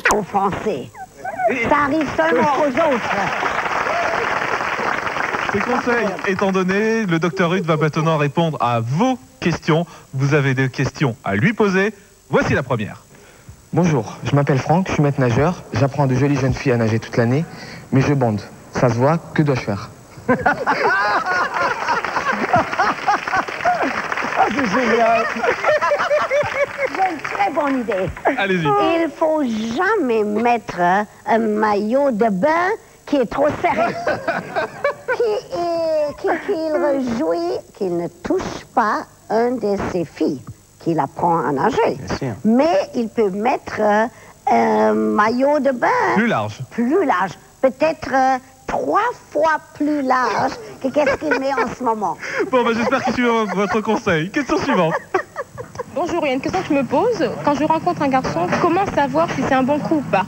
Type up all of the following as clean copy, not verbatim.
aux Français. Ça arrive seulement aux autres. Ces conseils étant donnés, le docteur Rude va maintenant répondre à vos questions. Vous avez des questions à lui poser. Voici la première. Bonjour, je m'appelle Franck, je suis maître nageur. J'apprends à de jolies jeunes filles à nager toute l'année, mais je bande. Ça se voit, que dois-je faire? Oh, c'est génial. J'ai une très bonne idée. Allez-y. Il faut jamais mettre un maillot de bain qui est trop serré. Qu'il réjouit, qu'il ne touche pas un de ses filles, qu'il apprend à nager. Mais il peut mettre un maillot de bain... Plus large. Plus large. Peut-être 3 fois plus large que qu'est-ce qu'il met en ce moment. Bon, bah, j'espère qu'il suit votre conseil. Question suivante. Bonjour, il y a une question que je me pose. Quand je rencontre un garçon, comment savoir si c'est un bon coup ou pas?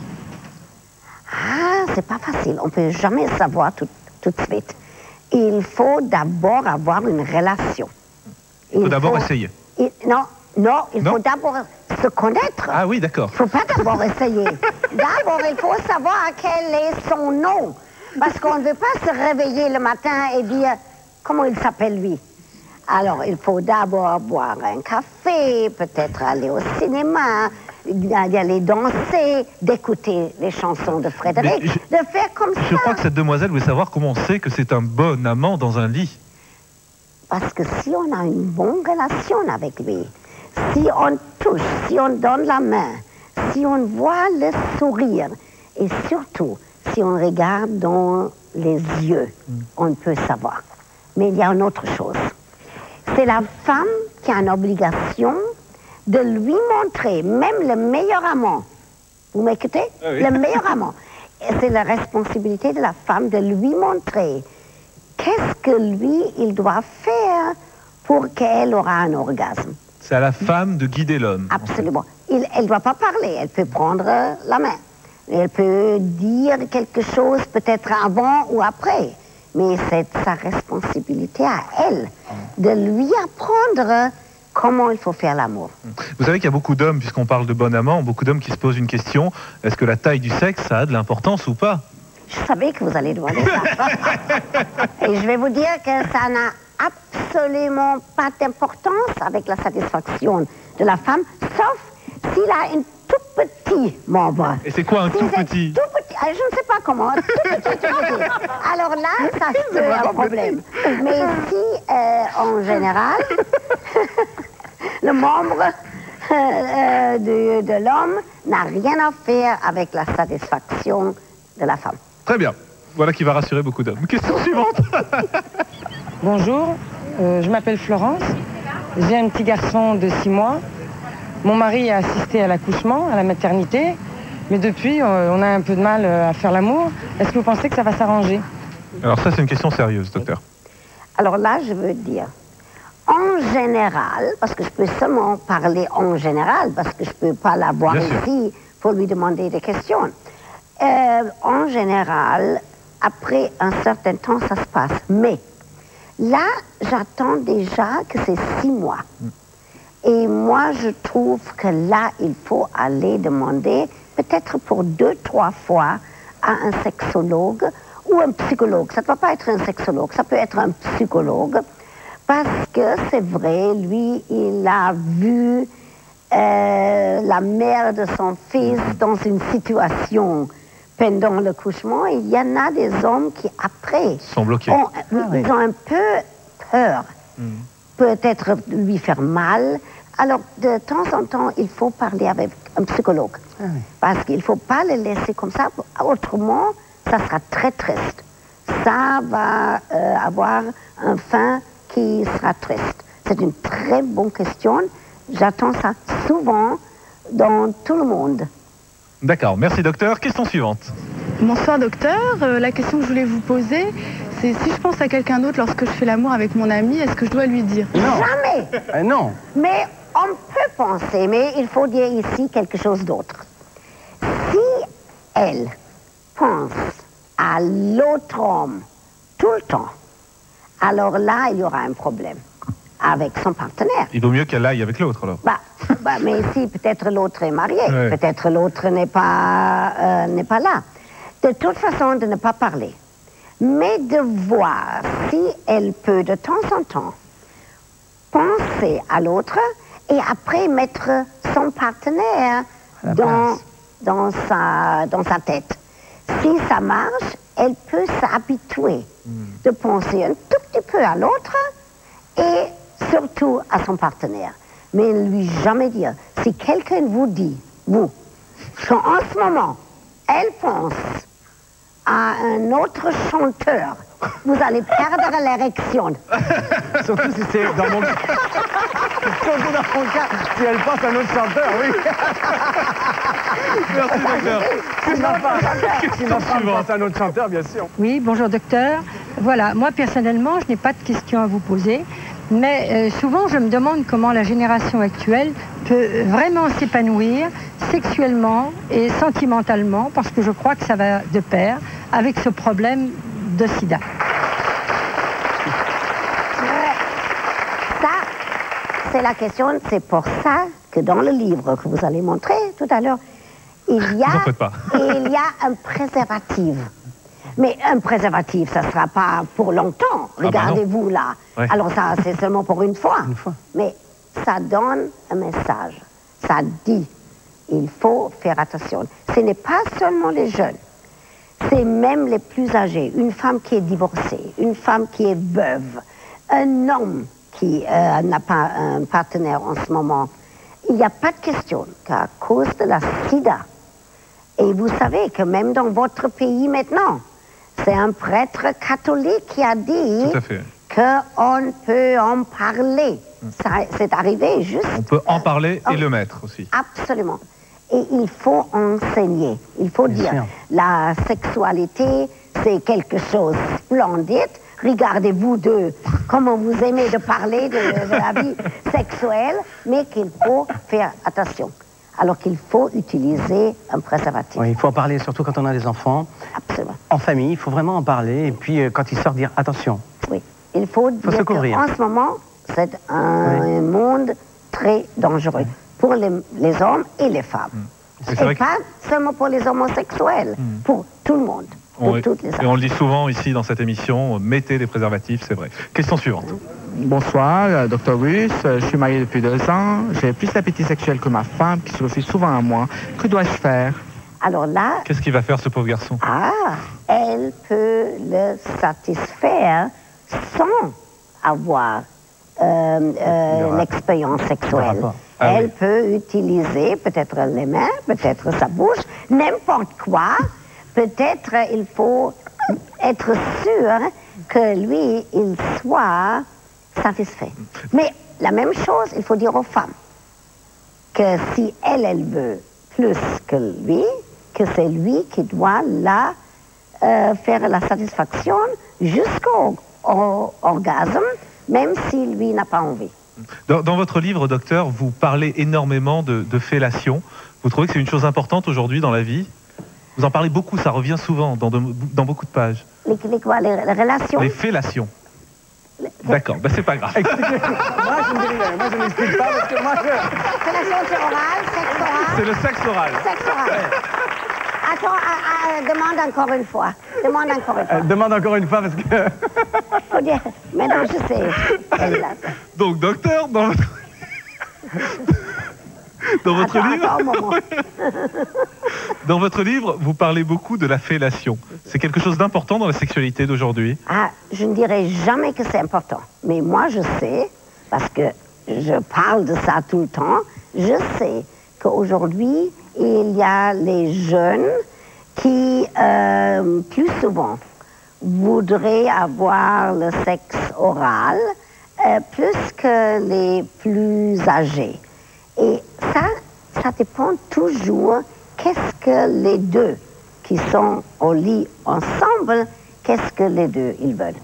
Ah, c'est pas facile. On peut jamais savoir tout de suite. Il faut d'abord avoir une relation. Il faut d'abord essayer. Non, il faut d'abord se connaître. Ah oui, d'accord. Il ne faut pas d'abord essayer. D'abord, il faut savoir quel est son nom. Parce qu'on ne veut pas se réveiller le matin et dire comment il s'appelle lui. Alors, il faut d'abord boire un café, peut-être aller au cinéma, d'aller danser, d'écouter les chansons de Frédéric, de faire comme ça. Je crois que cette demoiselle voulait savoir comment on sait que c'est un bon amant dans un lit. Parce que si on a une bonne relation avec lui, si on touche, si on donne la main, si on voit le sourire, et surtout, si on regarde dans les yeux, on peut savoir. Mais il y a une autre chose. C'est la femme qui a une obligation de lui montrer, même le meilleur amant. Vous m'écoutez? Ah oui. Le meilleur amant. C'est la responsabilité de la femme de lui montrer qu'est-ce que lui, il doit faire pour qu'elle aura un orgasme. C'est à la femme de guider l'homme. Absolument. Elle ne doit pas parler, elle peut prendre la main. Elle peut dire quelque chose peut-être avant ou après. Mais c'est sa responsabilité à elle de lui apprendre comment il faut faire l'amour. Vous savez qu'il y a beaucoup d'hommes, puisqu'on parle de bon amant, beaucoup d'hommes qui se posent une question. Est-ce que la taille du sexe, ça a de l'importance ou pas? Je savais que vous allez demander ça. Et je vais vous dire que ça n'a absolument pas d'importance avec la satisfaction de la femme, sauf s'il a un tout petit membre. Et c'est quoi un tout petit? Tout petit, je ne sais pas comment, tout petit. Alors là, ça c'est un problème. Mais si, en général, le membre de l'homme n'a rien à faire avec la satisfaction de la femme. Très bien. Voilà qui va rassurer beaucoup d'hommes. Question suivante. Bonjour, je m'appelle Florence. J'ai un petit garçon de 6 mois. Mon mari a assisté à l'accouchement, à la maternité. Mais depuis, on a un peu de mal à faire l'amour. Est-ce que vous pensez que ça va s'arranger? Alors ça, c'est une question sérieuse, docteur. Alors là, je veux dire, en général, parce que je peux seulement parler en général, parce que je ne peux pas l'avoir ici pour lui demander des questions. En général, après un certain temps, ça se passe. Mais là, j'attends déjà que c'est 6 mois. Et moi, je trouve que là, il faut aller demander, peut-être pour 2-3 fois, à un sexologue ou un psychologue. Ça ne doit pas être un sexologue, ça peut être un psychologue. Parce que c'est vrai, lui, il a vu la mère de son fils dans une situation pendant l'accouchement. Et il y en a des hommes qui, après, sont bloqués. Ils ont un peu peur. Peut-être lui faire mal. Alors, de temps en temps, il faut parler avec un psychologue. Parce qu'il ne faut pas le laisser comme ça. Autrement, ça sera très triste. Ça va avoir un fin qui sera triste. C'est une très bonne question. J'attends ça souvent dans tout le monde. D'accord, merci docteur. Question suivante. Bonsoir docteur, la question que je voulais vous poser, c'est si je pense à quelqu'un d'autre lorsque je fais l'amour avec mon ami, est-ce que je dois lui dire? Non. Jamais. Non. Mais on peut penser, mais il faut dire ici quelque chose d'autre. Si elle pense à l'autre homme tout le temps, alors là, il y aura un problème. avec son partenaire. Il vaut mieux qu'elle aille avec l'autre, alors. Mais si peut-être l'autre est marié, Ouais. peut-être l'autre n'est pas là. De toute façon, de ne pas parler. Mais de voir si elle peut de temps en temps penser à l'autre et après mettre son partenaire dans sa tête. Si ça marche, elle peut s'habituer de penser un tout petit peu à l'autre et surtout à son partenaire. Mais ne lui jamais dire. Si quelqu'un vous dit, vous, qu'en ce moment, elle pense à un autre chanteur, vous allez perdre l'érection. Surtout si c'est dans mon... Surtout dans mon cas, si elle pense à un autre chanteur, oui. Merci, docteur. Si ma femme pense à un autre chanteur, bien sûr. Oui, bonjour docteur. Voilà, moi personnellement, je n'ai pas de questions à vous poser, mais souvent je me demande comment la génération actuelle peut vraiment s'épanouir sexuellement et sentimentalement, parce que je crois que ça va de pair avec ce problème de sida. Ça, c'est la question, c'est pour ça que dans le livre que vous allez montrer tout à l'heure, il y a un préservatif. Mais un préservatif, ça ne sera pas pour longtemps. Regardez-vous là. Ouais. Alors ça, c'est seulement pour une fois. Mais ça donne un message. Ça dit, il faut faire attention. Ce n'est pas seulement les jeunes. C'est même les plus âgés. Une femme qui est divorcée, une femme qui est veuve, un homme qui n'a pas un partenaire en ce moment. Il n'y a pas de question qu'à cause de la sida, et vous savez que même dans votre pays maintenant, c'est un prêtre catholique qui a dit qu'on peut en parler. C'est arrivé juste... On peut en parler et le mettre aussi. Absolument. Et il faut enseigner. Il faut dire, la sexualité, c'est quelque chose de splendide. Regardez-vous comment vous aimez de parler de la vie sexuelle, mais qu'il faut faire attention. Alors qu'il faut utiliser un préservatif. Oui, il faut en parler, surtout quand on a des enfants. Absolument. En famille, il faut vraiment en parler. Et puis, quand ils sortent, dire attention. Oui, il faut dire se couvrir. qu'en ce moment, c'est un monde très dangereux pour les hommes et les femmes. Et pas seulement pour les homosexuels, pour tout le monde. Et on le dit souvent ici dans cette émission, mettez des préservatifs, c'est vrai. Question suivante. Bonsoir, Dr Russe. Je suis marié depuis 2 ans. J'ai plus d'appétit sexuel que ma femme, qui se refuse souvent à moi. Que dois-je faire? Alors là... Qu'est-ce qu'il va faire, ce pauvre garçon? Elle peut le satisfaire sans avoir l'expérience sexuelle. Elle peut utiliser peut-être les mains, peut-être sa bouche, n'importe quoi. Peut-être il faut être sûr que lui, il soit satisfait. Mais la même chose, il faut dire aux femmes que si elle veut plus que lui, que c'est lui qui doit faire la satisfaction jusqu'au orgasme, même si lui n'a pas envie. Dans votre livre, docteur, vous parlez énormément de fellation. Vous trouvez que c'est une chose importante aujourd'hui dans la vie? Vous en parlez beaucoup, ça revient souvent dans beaucoup de pages. Les relations? Les fellations. D'accord, c'est pas grave. Moi, je ne dis rien. Moi, je n'explique pas parce que moi, Fellation, c'est oral, sexe oral? C'est le sexe oral. Sexe oral. Attends, demande encore une fois. Demande encore une fois. Demande encore une fois parce que... Faut dire, maintenant je sais. Donc, docteur, dans votre livre, vous parlez beaucoup de la fellation. C'est quelque chose d'important dans la sexualité d'aujourd'hui? Je ne dirais jamais que c'est important. Mais moi, je sais, parce que je parle de ça tout le temps, je sais qu'aujourd'hui, il y a les jeunes qui, plus souvent, voudraient avoir le sexe oral plus que les plus âgés. Et ça dépend toujours qu'est-ce que les deux qui sont au lit ensemble, qu'est-ce que les deux ils veulent.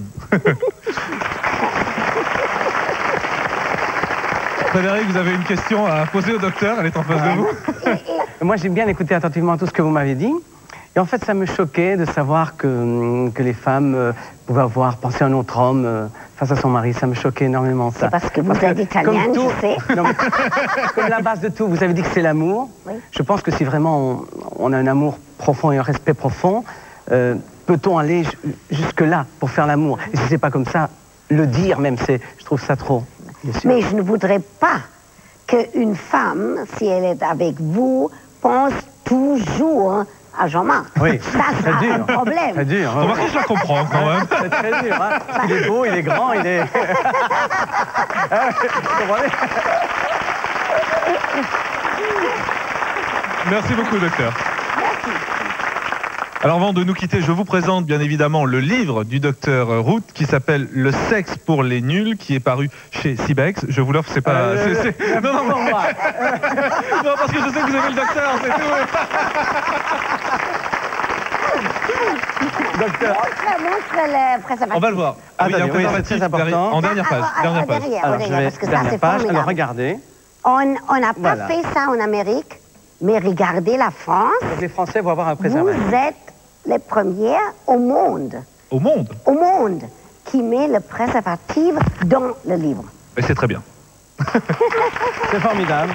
Frédéric, vous avez une question à poser au docteur, elle est en face de vous. Moi, j'ai bien écouté attentivement tout ce que vous m'avez dit. Et en fait, ça me choquait de savoir que les femmes pouvaient avoir pensé à un autre homme face à son mari. Ça me choquait énormément, ça. C'est parce que vous êtes italienne, je sais. Non, mais, comme la base de tout, vous avez dit que c'est l'amour. Oui. Je pense que si vraiment on a un amour profond et un respect profond, peut-on aller jusque-là pour faire l'amour? Et si c'est pas comme ça, le dire même, je trouve ça trop. Mais je ne voudrais pas qu'une femme, si elle est avec vous, pense toujours à Jean-Marc. Oui, ça sera un problème. Très dur. Remarquez, je la comprends quand même. C'est très dur. Hein. Il est beau, il est grand, il est... Merci beaucoup, docteur. Alors avant de nous quitter, je vous présente bien évidemment le livre du docteur Roux qui s'appelle Le sexe pour les nuls, qui est paru chez Sibex. Je vous l'offre, c'est pas... Non, non, non, parce que je sais que vous aimez le docteur, c'est tout. Docteur. Montre le préservatif. On va le voir. Ah, oui, il y a un préservatif c'est important. En dernière page. Dernière page. Alors, je vais... Parce que ça, dernière c'est page. formidable. Alors, regardez. On n'a pas fait ça en Amérique, mais regardez la France. Donc, les Français vont avoir un préservatif. Vous êtes les premiers au monde. Au monde? Au monde qui met le préservatif dans le livre. Et c'est très bien. C'est formidable.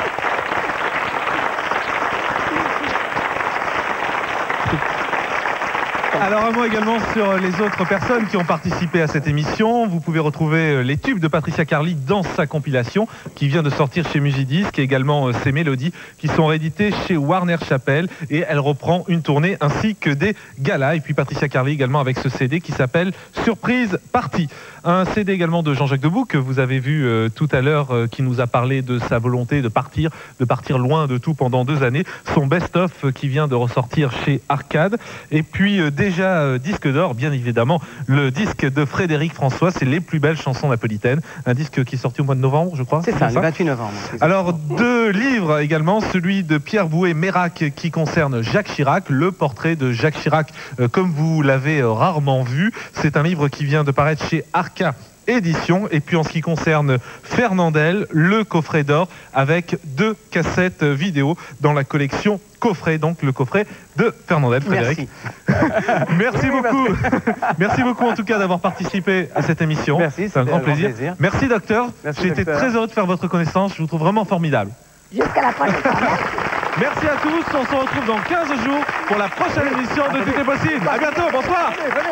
Alors un mot également sur les autres personnes qui ont participé à cette émission. Vous pouvez retrouver les tubes de Patricia Carly dans sa compilation qui vient de sortir chez Mugidisc, et également ses mélodies qui sont rééditées chez Warner Chappell, et elle reprend une tournée ainsi que des galas. Et puis Patricia Carly également avec ce CD qui s'appelle Surprise Party. Un CD également de Jean-Jacques Debout que vous avez vu tout à l'heure, qui nous a parlé de sa volonté de partir loin de tout pendant 2 années. Son best-of qui vient de ressortir chez Arcade. Et puis déjà disque d'or, bien évidemment, le disque de Frédéric François, c'est Les plus belles chansons napolitaines. Un disque qui est sorti au mois de novembre, je crois. C'est ça, le 28 novembre. Alors 2 livres également, celui de Pierre Bouet-Mérac qui concerne Jacques Chirac, le portrait de Jacques Chirac comme vous l'avez rarement vu. C'est un livre qui vient de paraître chez Arca Édition. Et puis en ce qui concerne Fernandel, le coffret d'or avec 2 cassettes vidéo dans la collection coffret, donc le coffret de Fernandel. Frédéric. Merci. Merci beaucoup. Merci beaucoup en tout cas d'avoir participé à cette émission. Merci, c'est un grand plaisir. Merci docteur. J'ai été très heureux de faire votre connaissance. Je vous trouve vraiment formidable. Jusqu'à la prochaine fois. Merci à tous. On se retrouve dans 15 jours pour la prochaine émission de Tout est possible. À bientôt. Bonsoir.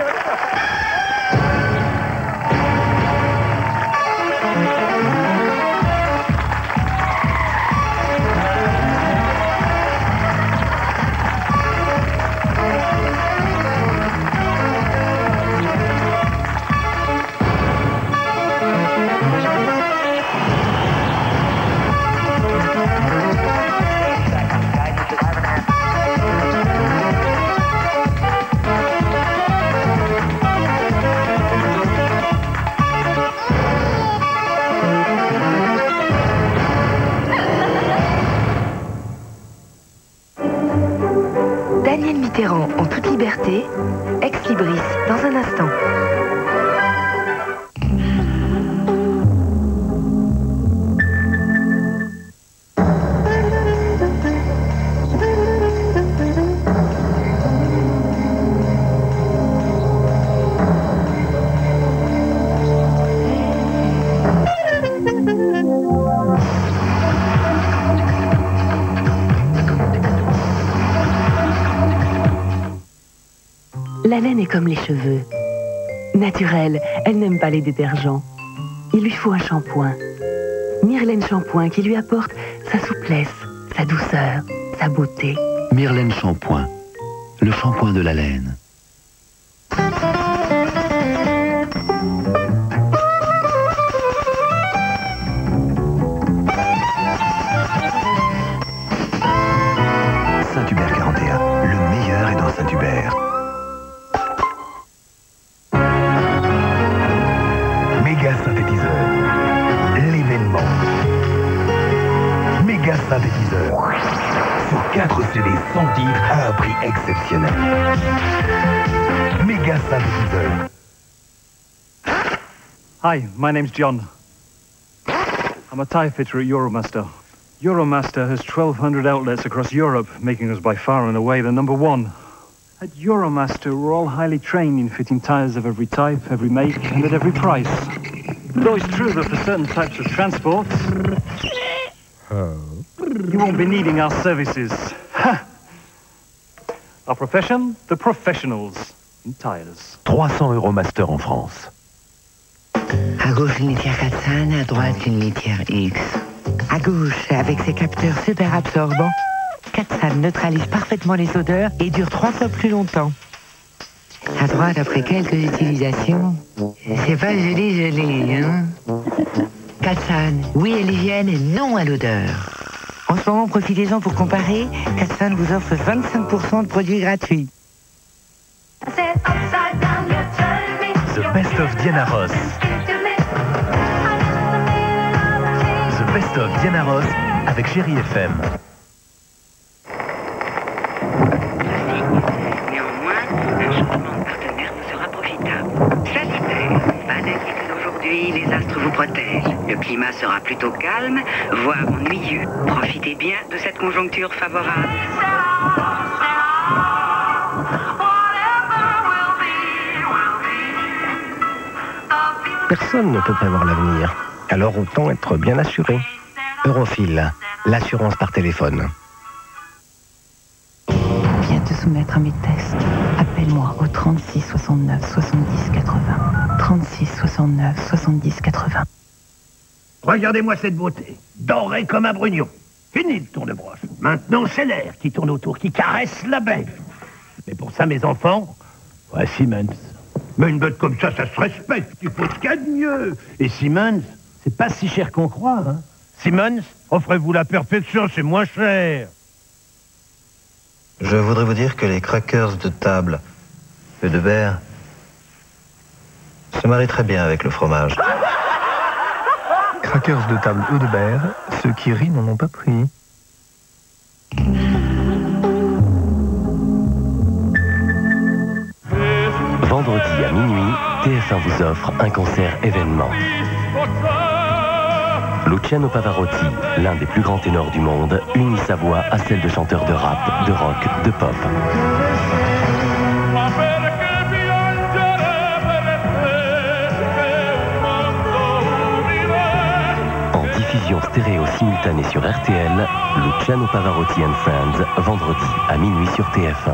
Daniel Mitterrand en toute liberté, ex libris, dans un instant. La laine est comme les cheveux. Naturelle, elle n'aime pas les détergents. Il lui faut un shampoing. Myrlène Shampoing qui lui apporte sa souplesse, sa douceur, sa beauté. Myrlène Shampoing, le shampoing de la laine. Saint-Hubert 41, le meilleur est dans Saint-Hubert. Méga synthétiseur, l'événement. Méga synthétiseur, sur 4 CD sans titre à un prix exceptionnel. Méga synthétiseur. Hi, my name's John. I'm a tie fitter at Euromaster. Euromaster has 1,200 outlets across Europe, making us by far and away the #1 At Euromaster, we're all highly trained in fitting tires of every type, every make, and at every price. Though it's true that for certain types of transport, you won't be needing our services. Our profession, the professionals in tires. 300 Euromaster en France. À gauche, une litière 400, à droite, une litière X. À gauche, avec ses capteurs super absorbants, 400 neutralise parfaitement les odeurs et dure 3 fois plus longtemps. À droite, après quelques utilisations, c'est pas joli, hein? 400, oui à l'hygiène et non à l'odeur. En ce moment, profitez-en pour comparer. 400 vous offre 25% de produits gratuits. The Best of Diana Ross. The Best of Diana Ross avec Chérie FM. Néanmoins, un changement de partenaire vous sera profitable. Sagittaire, pas d'inquiétude aujourd'hui, les astres vous protègent. Le climat sera plutôt calme, voire ennuyeux. Profitez bien de cette conjoncture favorable. Personne ne peut prévoir l'avenir, alors autant être bien assuré. Eurofil, l'assurance par téléphone. Viens te soumettre à mes tests. Appelle-moi au 36 69 70 80. 36 69 70 80. Regardez-moi cette beauté, dorée comme un brugnon. Fini le tour de broche. Maintenant, c'est l'air qui tourne autour, qui caresse la bête. Mais pour ça, mes enfants, ouais, Siemens. Mais une bête comme ça se respecte. Il faut ce qu'il y a de mieux. Et Siemens, c'est pas si cher qu'on croit, hein. Siemens, offrez-vous la perfection, c'est moins cher. Je voudrais vous dire que les crackers de table Eudebert se marient très bien avec le fromage. Crackers de table Eudebert, ceux qui rient n'en ont pas pris. Vendredi à minuit, TF1 vous offre un concert événement. Luciano Pavarotti, l'un des plus grands ténors du monde, unit sa voix à celle de chanteurs de rap, de rock, de pop. En diffusion stéréo simultanée sur RTL, Luciano Pavarotti and Friends, vendredi à minuit sur TF1.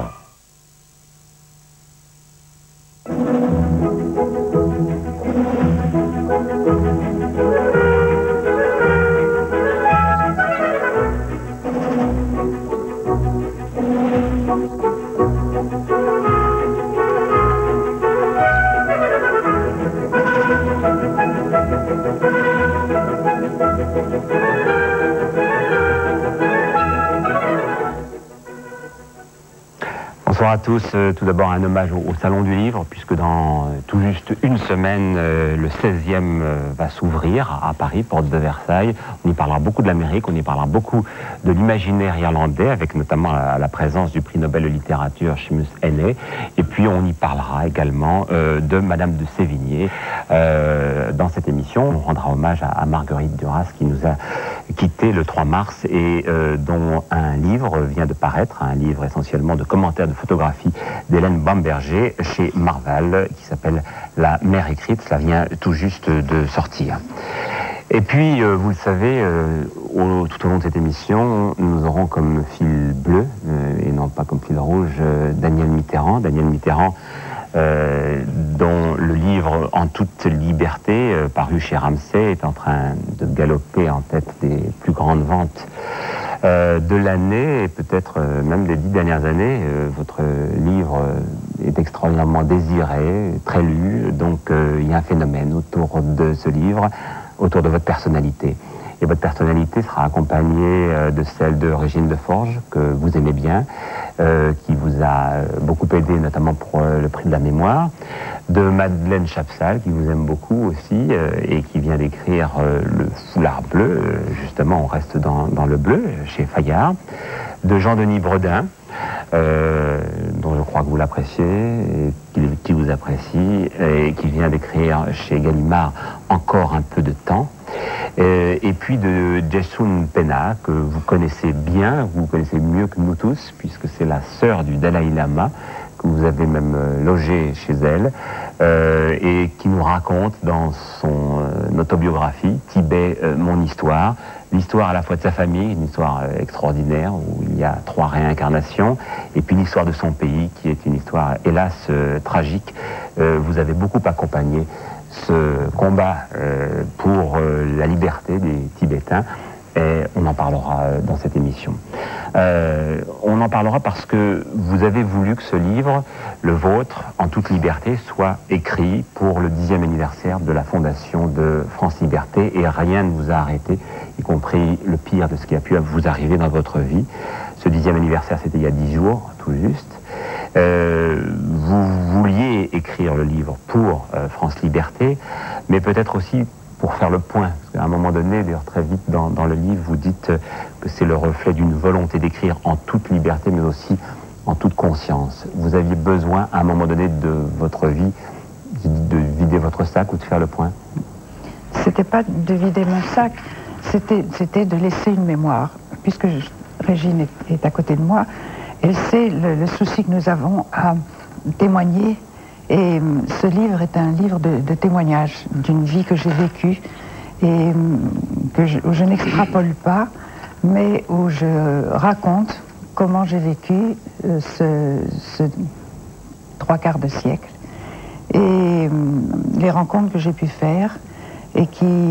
Bonsoir à tous. Tout d'abord un hommage au Salon du Livre, puisque dans tout juste une semaine, le 16e va s'ouvrir à Paris, porte de Versailles. On y parlera beaucoup de l'Amérique, on y parlera beaucoup de l'imaginaire irlandais, avec notamment la présence du prix Nobel de littérature Seamus Heaney. Et puis on y parlera également de Madame de Sévigné. Dans cette émission, on rendra hommage à Marguerite Duras, qui nous a quitté le 3 mars et dont un livre vient de paraître, un livre essentiellement de commentaires de photographie d'Hélène Bamberger chez Marval, qui s'appelle La mer écrite. Cela vient tout juste de sortir. Et puis, vous le savez, tout au long de cette émission, nous aurons comme fil bleu, et non pas comme fil rouge, Daniel Mitterrand. Daniel Mitterrand, dont le livre En toute liberté, paru chez Ramsay, est en train de galoper en tête des plus grandes ventes de l'année, et peut-être même des 10 dernières années. Votre livre est extraordinairement désiré, très lu, donc il y a un phénomène autour de ce livre, autour de votre personnalité. Et votre personnalité sera accompagnée de celle de Régine Deforge, que vous aimez bien, qui vous a beaucoup aidé, notamment pour le prix de la mémoire, de Madeleine Chapsal, qui vous aime beaucoup aussi, et qui vient d'écrire Le foulard bleu, justement on reste dans le bleu, chez Fayard, de Jean-Denis Bredin, dont je crois que vous l'appréciez, et qui vous apprécie, et qui vient d'écrire chez Gallimard Encore un peu de temps, et puis de Jessoun Pena, que vous connaissez bien, vous connaissez mieux que nous tous, puisque c'est la sœur du Dalai Lama, que vous avez même logé chez elle, et qui nous raconte dans son autobiographie, Tibet, mon histoire, l'histoire à la fois de sa famille, une histoire extraordinaire où il y a 3 réincarnations, et puis l'histoire de son pays qui est une histoire hélas tragique. Vous avez beaucoup accompagné ce combat pour la liberté des Tibétains, et on en parlera dans cette émission. On en parlera parce que vous avez voulu que ce livre, le vôtre, en toute liberté, soit écrit pour le 10e anniversaire de la fondation de France Liberté, et rien ne vous a arrêté, y compris le pire de ce qui a pu vous arriver dans votre vie. Ce 10e anniversaire, c'était il y a 10 jours, tout juste. Vous vouliez écrire le livre pour France Liberté, mais peut-être aussi pour faire le point. Parce qu'à un moment donné, d'ailleurs très vite dans le livre, vous dites que c'est le reflet d'une volonté d'écrire en toute liberté, mais aussi en toute conscience. Vous aviez besoin, à un moment donné de votre vie, de vider votre sac ou de faire le point? C'était pas de vider mon sac, c'était de laisser une mémoire. Puisque Régine est à côté de moi, elle sait le souci que nous avons à témoigner. Et ce livre est un livre de témoignage d'une vie que j'ai vécue et où je n'extrapole pas, mais où je raconte comment j'ai vécu ce 3/4 de siècle et les rencontres que j'ai pu faire et qui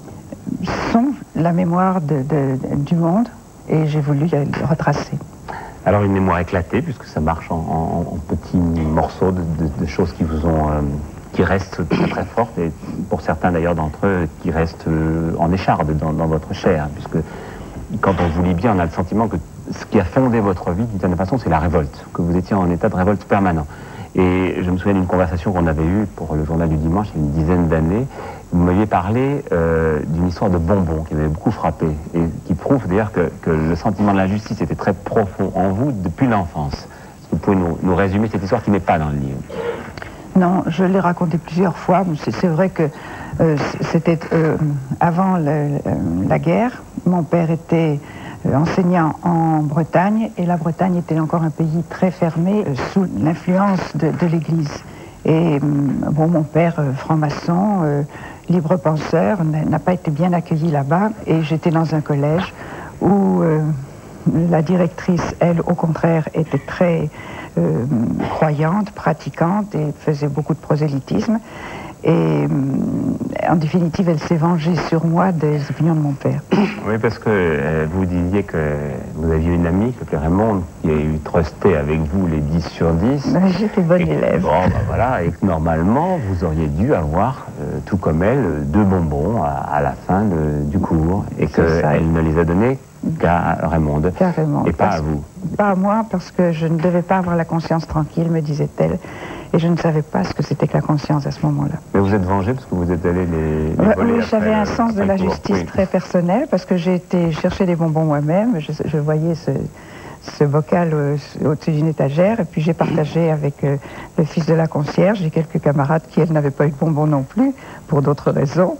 sont la mémoire du monde, et j'ai voulu les retracer. Alors une mémoire éclatée, puisque ça marche en petits morceaux de choses qui vous ont, qui restent très très fortes, et pour certains d'ailleurs d'entre eux qui restent en écharde dans votre chair, puisque quand on vous lit bien, on a le sentiment que ce qui a fondé votre vie, d'une certaine façon, c'est la révolte, que vous étiez en état de révolte permanent. Et je me souviens d'une conversation qu'on avait eue pour le journal du dimanche, il y a une dizaine d'années. Vous m'aviez parlé d'une histoire de bonbons qui m'avait beaucoup frappé, et qui prouve d'ailleurs que le sentiment de l'injustice était très profond en vous depuis l'enfance. Est-ce que vous pouvez nous résumer cette histoire qui n'est pas dans le livre? Non, je l'ai raconté plusieurs fois. C'est vrai que c'était avant la guerre. Mon père était enseignant en Bretagne, et la Bretagne était encore un pays très fermé sous l'influence de l'Église. Et bon, mon père, franc-maçon, libre penseur, n'a pas été bien accueilli là-bas, et j'étais dans un collège où la directrice, elle, au contraire, était très croyante, pratiquante, et faisait beaucoup de prosélytisme. Et en définitive, elle s'est vengée sur moi des opinions de mon père. Oui, parce que vous disiez que vous aviez une amie, que Raymond, qui a eu trusté avec vous les 10 sur 10. J'étais bonne élève. Bon, voilà, et que normalement, vous auriez dû avoir, tout comme elle, 2 bonbons à la fin du cours, et qu'elle ne les a donnés qu'à Raymond. Carrément. Et pas à vous. Pas à moi, parce que je ne devais pas avoir la conscience tranquille, me disait-elle. Et je ne savais pas ce que c'était que la conscience à ce moment-là. Mais vous êtes vengé parce que vous êtes allé les voler? Oui, j'avais un sens de la justice très personnel, parce que j'ai été chercher des bonbons moi-même. Je voyais ce bocal au-dessus d'une étagère, et puis j'ai partagé avec le fils de la concierge et quelques camarades qui, elles, n'avaient pas eu de bonbons non plus, pour d'autres raisons.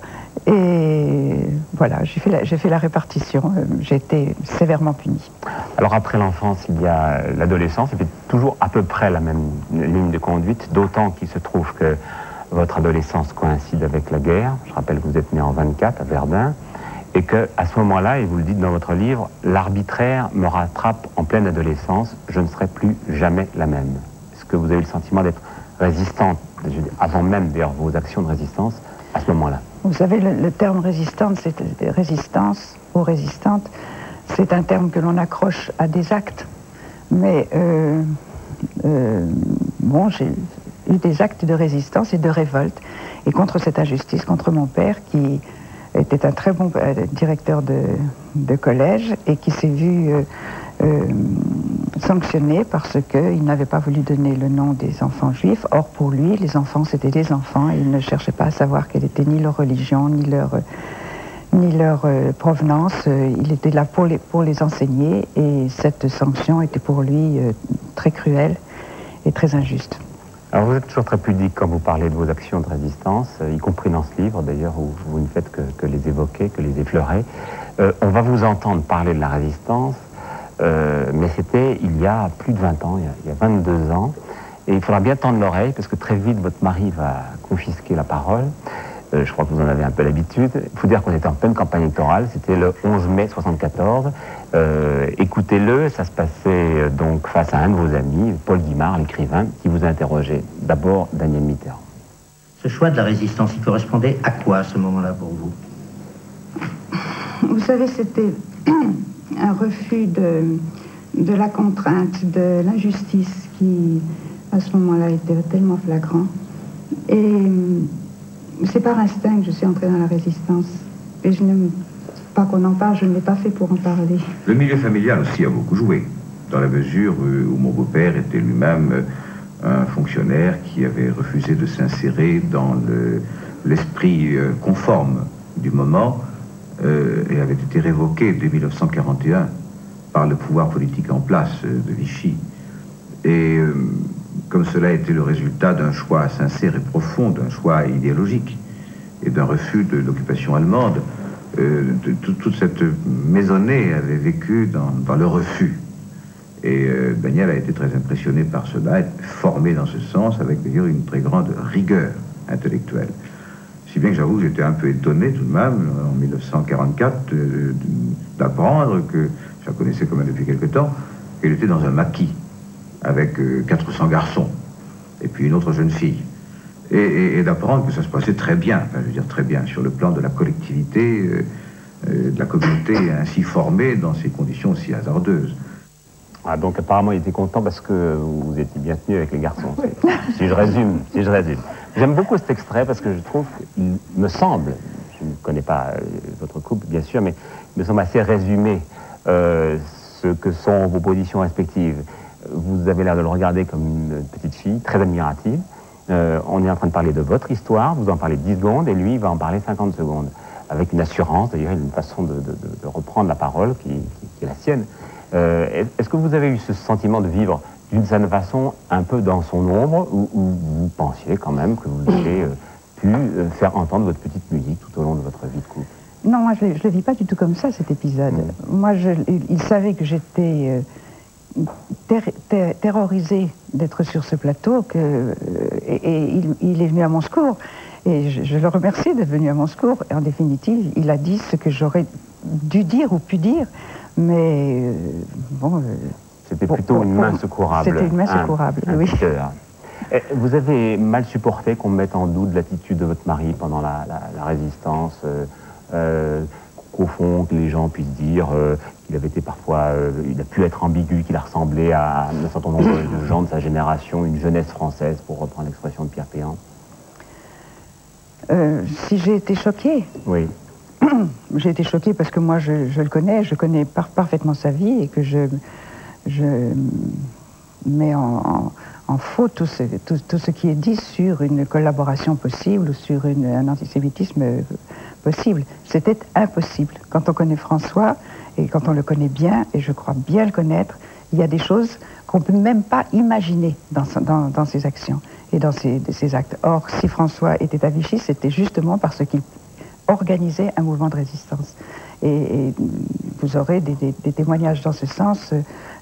Et voilà, j'ai fait la répartition. J'ai été sévèrement punie. Alors après l'enfance, il y a l'adolescence, et puis toujours à peu près la même ligne de conduite, d'autant qu'il se trouve que votre adolescence coïncide avec la guerre. Je rappelle que vous êtes né en 24 à Verdun, et qu'à ce moment-là, et vous le dites dans votre livre, l'arbitraire me rattrape en pleine adolescence, je ne serai plus jamais la même. Est-ce que vous avez eu le sentiment d'être résistante, avant même d'ailleurs vos actions de résistance, à ce moment-là? Vous savez, le terme résistante, c'est résistance ou résistante, c'est un terme que l'on accroche à des actes. Mais bon, j'ai eu des actes de résistance et de révolte, et contre cette injustice, contre mon père qui était un très bon directeur de collège et qui s'est vu sanctionné parce qu'il n'avait pas voulu donner le nom des enfants juifs. Or, pour lui, les enfants, c'était des enfants, et il ne cherchait pas à savoir quelle était ni leur religion, ni leur provenance. Il était là pour les enseigner, et cette sanction était pour lui très cruelle et très injuste. Alors vous êtes toujours très pudique quand vous parlez de vos actions de résistance, y compris dans ce livre d'ailleurs, où vous ne faites que les évoquer, que les effleurer. On va vous entendre parler de la résistance, mais c'était il y a plus de 20 ans, il y a 22 ans, Et il faudra bien tendre l'oreille, parce que très vite, votre mari va confisquer la parole. Je crois que vous en avez un peu l'habitude. Il faut dire qu'on était en pleine campagne électorale, c'était le 11 mai 1974. Écoutez-le, ça se passait donc face à un de vos amis, Paul Guimard, l'écrivain, qui vous a interrogé. D'abord, Daniel Mitterrand. Ce choix de la résistance, il correspondait à quoi à ce moment-là pour vous? Vous savez, c'était un refus de la contrainte, de l'injustice qui, à ce moment-là, était tellement flagrant. Et c'est par instinct que je suis entrée dans la résistance. Et je n'aime pas qu'on en parle, je ne l'ai pas fait pour en parler. Le milieu familial aussi a beaucoup joué, dans la mesure où mon beau-père était lui-même un fonctionnaire qui avait refusé de s'insérer dans l'esprit conforme du moment et avait été révoqué dès 1941 par le pouvoir politique en place de Vichy. Et comme cela était le résultat d'un choix sincère et profond, d'un choix idéologique et d'un refus de l'occupation allemande, toute cette maisonnée avait vécu dans le refus. Et Daniel a été très impressionné par cela, et formé dans ce sens, avec d'ailleurs une très grande rigueur intellectuelle. Si bien que j'avoue que j'étais un peu étonné tout de même, en 1944, d'apprendre que, je la connaissais quand même depuis quelque temps, qu'elle était dans un maquis, avec 400 garçons, et puis une autre jeune fille. Et d'apprendre que ça se passait très bien, enfin, je veux dire très bien, sur le plan de la collectivité, de la communauté ainsi formée dans ces conditions aussi hasardeuses. Ah, donc apparemment il était content parce que vous étiez bien tenu avec les garçons. Si je résume. J'aime beaucoup cet extrait parce que je trouve qu'il me semble, je ne connais pas votre couple bien sûr, mais il me semble assez résumé ce que sont vos positions respectives. Vous avez l'air de le regarder comme une petite fille, très admirative. On est en train de parler de votre histoire, vous en parlez 10 secondes et lui il va en parler 50 secondes. Avec une assurance, d'ailleurs, une façon de reprendre la parole qui est la sienne. Est-ce que vous avez eu ce sentiment de vivre d'une certaine façon un peu dans son ombre ou vous pensiez quand même que vous avez pu faire entendre votre petite musique tout au long de votre vie de couple? Non, moi je ne le vis pas du tout comme ça, cet épisode. Moi, il savait que j'étais terrorisée d'être sur ce plateau et il est venu à mon secours. Et je le remercie d'être venu à mon secours. Et en définitive, il a dit ce que j'aurais dû dire ou pu dire. Mais bon... C'était plutôt une main secourable. C'était une main secourable, oui. Vous avez mal supporté qu'on mette en doute l'attitude de votre mari pendant la résistance, qu'au fond, que les gens puissent dire qu'il avait été parfois... il a pu être ambigu, qu'il a ressemblé à un certain nombre de gens de sa génération, une jeunesse française, pour reprendre l'expression de Pierre Péan. Si j'ai été choquée? Oui. J'ai été choquée parce que moi, je le connais, je connais parfaitement sa vie et que je mets en faux tout ce qui est dit sur une collaboration possible ou sur un antisémitisme possible. C'était impossible. Quand on connaît François et quand on le connaît bien, et je crois bien le connaître, il y a des choses qu'on ne peut même pas imaginer dans ses actions et dans ses actes. Or, si François était à Vichy, c'était justement parce qu'il organisait un mouvement de résistance. Et vous aurez des témoignages dans ce sens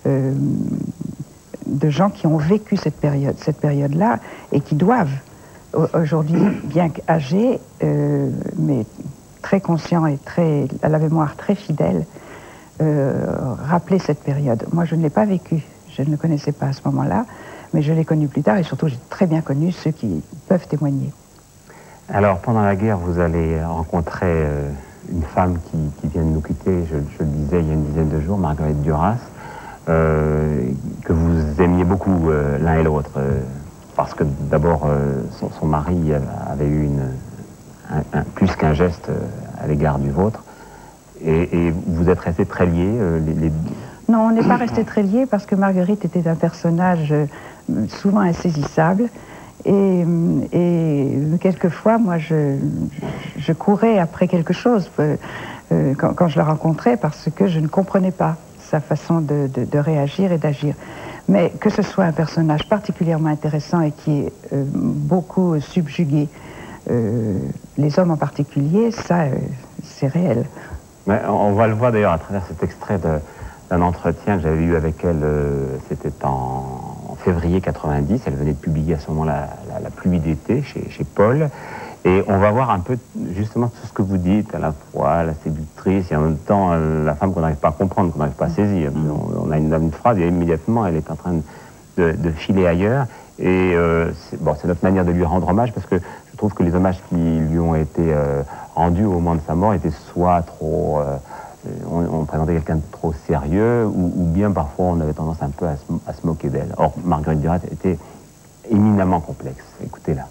de gens qui ont vécu cette période-là et qui doivent, aujourd'hui, bien qu'âgés, mais très conscients et à la mémoire très fidèle, rappeler cette période. Moi, je ne l'ai pas vécu, je ne le connaissais pas à ce moment-là, mais je l'ai connu plus tard et surtout, j'ai très bien connu ceux qui peuvent témoigner. Alors, pendant la guerre, vous allez rencontrer une femme qui vient de nous quitter, je le disais il y a une dizaine de jours, Marguerite Duras, que vous aimiez beaucoup l'un et l'autre, parce que d'abord, son mari avait eu plus qu'un geste à l'égard du vôtre, et vous êtes restés très liés. Non, on n'est pas restés très liés parce que Marguerite était un personnage souvent insaisissable. Et quelquefois, moi, je courais après quelque chose quand je la rencontrais parce que je ne comprenais pas sa façon de réagir et d'agir. Mais que ce soit un personnage particulièrement intéressant et qui est beaucoup subjugué, les hommes en particulier, ça, c'est réel. Mais on va le voir d'ailleurs à travers cet extrait d'un entretien que j'avais eu avec elle, c'était en février 90. Elle venait de publier à ce moment-là La pluie d'été chez Paul. Et on va voir un peu justement tout ce que vous dites, à la fois la séductrice et en même temps la femme qu'on n'arrive pas à comprendre, qu'on n'arrive pas à saisir. On a une phrase et immédiatement elle est en train de filer ailleurs. Et c'est notre manière de lui rendre hommage parce que je trouve que les hommages qui lui ont été rendus au moment de sa mort étaient soit trop... on présentait quelqu'un de trop sérieux ou bien parfois on avait tendance un peu à se moquer d'elle. Or, Marguerite Duras était éminemment complexe. Écoutez-la.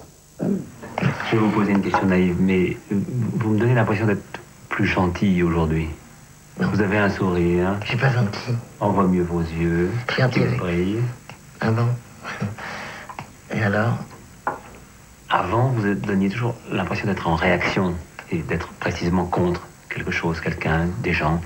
Je vais vous poser une question naïve, mais vous me donnez l'impression d'être plus gentille aujourd'hui. Vous avez un sourire. Je suis pas gentil. On voit mieux vos yeux. Gentil. Ils brillent. Ah bon? Et alors? Avant, vous donniez toujours l'impression d'être en réaction et d'être précisément contre quelque chose, quelqu'un, des gens.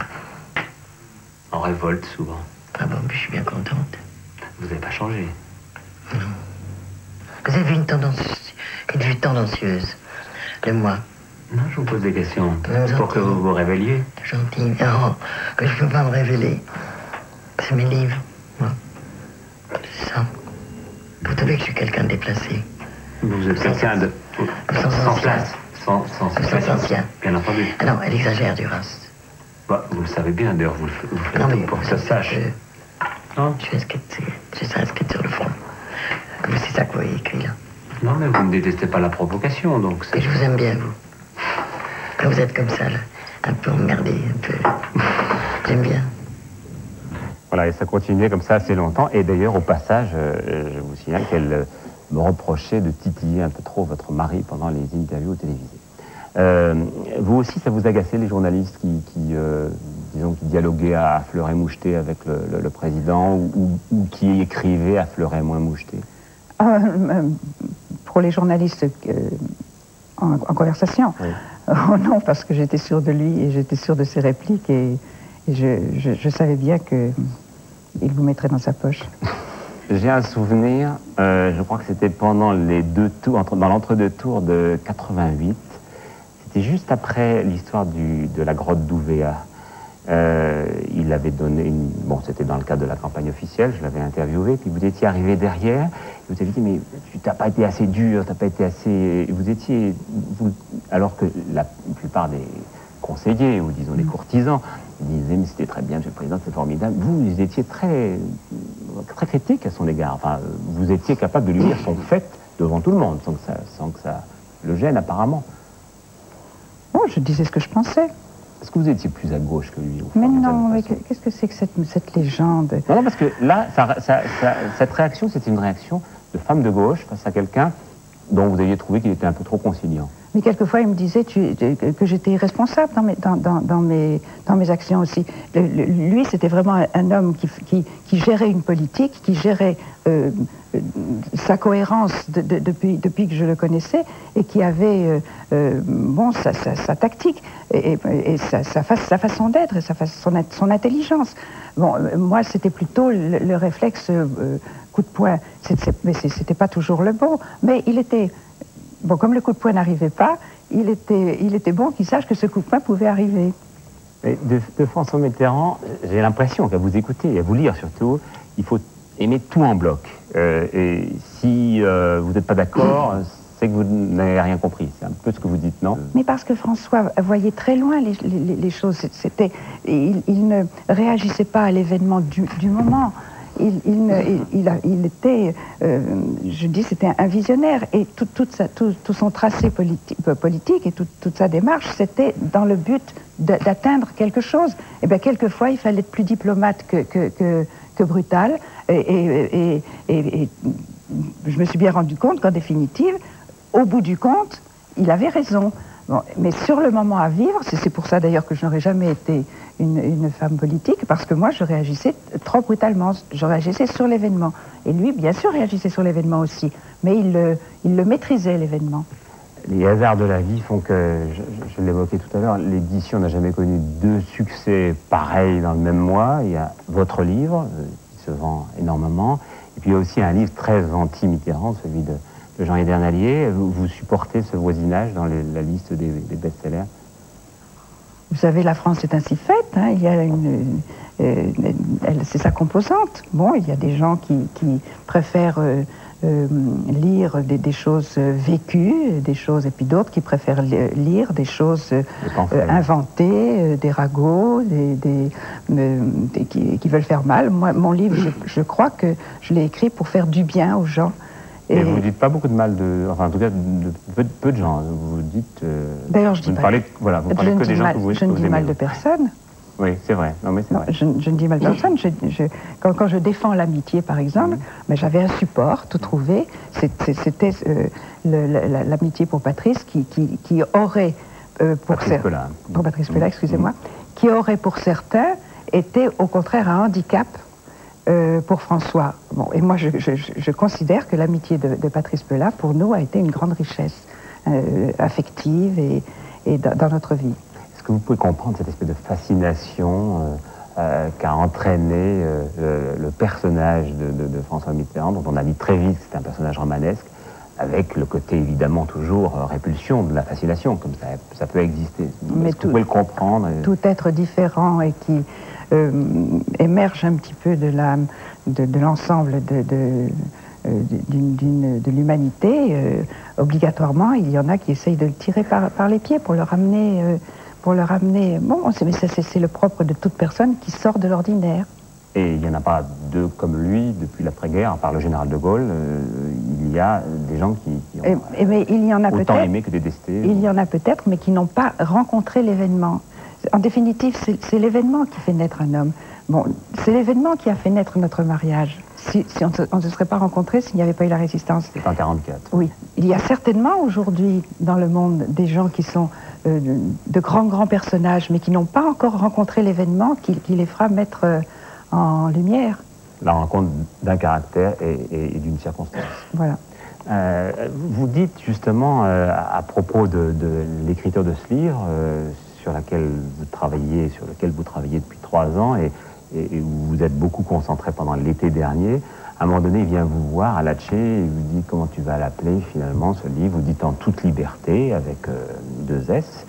En révolte souvent. Ah bon, mais je suis bien contente. Vous n'avez pas changé. Non. Vous avez une vue tendancieuse de moi. Non, je vous pose des questions pour que vous vous révéliez. Gentil. Non, que je ne peux pas me révéler. C'est mes livres, moi. C'est ça. Vous trouvez que je suis quelqu'un de déplacé. Vous êtes quelqu'un de... sans place. Sans ancien. Bien entendu. Ah non, elle exagère, Duras. Bah, vous le savez bien, d'ailleurs, vous faites non, mais tout pour que ça se sache. Non. Je suis inscrite sur le front. Mais c'est ça que vous avez écrit, là. Non, mais vous ne détestez pas la provocation, donc c'est... Et je vous aime bien, vous. Quand vous êtes comme ça, là, un peu emmerdé, un peu... J'aime bien. Voilà, et ça continuait comme ça assez longtemps. Et d'ailleurs, au passage, je vous signale qu'elle me reprochait de titiller un peu trop votre mari pendant les interviews télévisées. Vous aussi, ça vous agaçait, les journalistes qui dialoguaient à fleuret moucheté avec le président ou qui écrivaient à fleuret moins moucheté? Pour les journalistes en conversation, oui. Oh non, parce que j'étais sûre de lui et j'étais sûre de ses répliques et je savais bien qu'il vous mettrait dans sa poche. J'ai un souvenir, je crois que c'était pendant les deux tours, dans l'entre-deux tours de 88. C'était juste après l'histoire de la grotte d'Ouvéa. Il avait donné une... Bon, c'était dans le cadre de la campagne officielle, je l'avais interviewé, puis vous étiez arrivé derrière, et vous avez dit, mais tu n'as pas été assez dur, tu n'as pas été assez... Vous étiez... Alors que la plupart des conseillers, ou disons les courtisans, disaient, mais c'était très bien, monsieur le président, c'est formidable. Vous étiez très critique à son égard. Enfin, vous étiez capable de lui dire son fait devant tout le monde, sans que ça le gêne, apparemment. Bon, je disais ce que je pensais. Est-ce que vous étiez plus à gauche que lui? Mais non, mais qu'est-ce que c'est que cette légende? Non, parce que là, cette réaction, c'était une réaction de femme de gauche face à quelqu'un dont vous aviez trouvé qu'il était un peu trop conciliant. Mais quelquefois, il me disait que j'étais irresponsable dans mes actions aussi. Lui, c'était vraiment un homme qui gérait une politique, qui gérait sa cohérence depuis que je le connaissais et qui avait sa tactique et sa façon d'être et son intelligence. Bon, moi, c'était plutôt le réflexe coup de poing. Mais c'était pas toujours le bon. Mais il était... Bon, comme le coup de poing n'arrivait pas, il était bon qu'il sache que ce coup de poing pouvait arriver. Mais de François Mitterrand, j'ai l'impression qu'à vous écouter et à vous lire surtout, il faut aimer tout en bloc. Et si vous n'êtes pas d'accord, c'est que vous n'avez rien compris. C'est un peu ce que vous dites, non? Mais parce que François voyait très loin les choses. Il ne réagissait pas à l'événement du moment. Il était, je dis, c'était un visionnaire et tout son tracé politique et toute sa démarche, c'était dans le but d'atteindre quelque chose. Et bien, quelquefois, il fallait être plus diplomate que brutal. Et je me suis bien rendu compte qu'en définitive, au bout du compte, il avait raison. Bon, mais sur le moment à vivre, c'est pour ça d'ailleurs que je n'aurais jamais été une femme politique, parce que moi je réagissais trop brutalement, je réagissais sur l'événement. Et lui, bien sûr, réagissait sur l'événement aussi, mais il le maîtrisait, l'événement. Les hasards de la vie font que, je l'évoquais tout à l'heure, l'édition n'a jamais connu deux succès pareils dans le même mois. Il y a votre livre, qui se vend énormément, et puis il y a aussi un livre très anti-Mitterrand, celui de Jean Edernalier. Vous supportez ce voisinage dans la liste des best-sellers? Vous savez, la France est ainsi faite. Hein. Il y a c'est sa composante. Bon, il y a des gens qui préfèrent lire des choses vécues, des choses, et puis d'autres qui préfèrent lire des choses inventées, des ragots, qui veulent faire mal. Moi, mon livre, je crois que je l'ai écrit pour faire du bien aux gens. Et vous ne dites pas beaucoup de mal enfin en tout cas de peu de gens. Vous dites. D'ailleurs, je dis pas. Voilà, vous parlez que des gens que vous aimez. Je ne dis mal de personne. Oui, c'est vrai. Non, mais c'est vrai. Je ne dis mal de personne. Quand je défends l'amitié, par exemple, mais j'avais un support, tout trouvé. C'était l'amitié pour Patrice qui aurait pour Patrice Pella, excusez-moi, qui aurait pour certains été au contraire un handicap. Pour François. Bon, et moi, je considère que l'amitié de Patrice Pella, pour nous, a été une grande richesse affective et dans notre vie. Est-ce que vous pouvez comprendre cette espèce de fascination qu'a entraîné le personnage de François Mitterrand, dont on a dit très vite que c'était un personnage romanesque, avec le côté évidemment toujours répulsion de la fascination, comme ça peut exister. Mais vous pouvez le comprendre. Tout être différent et qui émerge un petit peu de l'ensemble de l'humanité, obligatoirement, il y en a qui essayent de le tirer par les pieds pour le ramener. Bon, mais c'est le propre de toute personne qui sort de l'ordinaire. Et il n'y en a pas deux comme lui depuis l'après-guerre, par le général de Gaulle. Il y a des gens qui ont mais il y en a autant aimé que détesté. Il y en a peut-être, mais qui n'ont pas rencontré l'événement. En définitive, c'est l'événement qui fait naître un homme. Bon, c'est l'événement qui a fait naître notre mariage. Si on ne se serait pas rencontrés s'il n'y avait pas eu la résistance. C'est en 44. Oui. Il y a certainement aujourd'hui dans le monde des gens qui sont de grands personnages, mais qui n'ont pas encore rencontré l'événement qui les fera mettre en lumière. La rencontre d'un caractère et d'une circonstance. Voilà. Vous dites justement à propos de l'écriture de ce livre, sur lequel vous travaillez depuis 3 ans et où vous êtes beaucoup concentré pendant l'été dernier. À un moment donné, il vient vous voir à Latché et vous dit comment tu vas l'appeler finalement ce livre. Vous dites en toute liberté avec 2 S.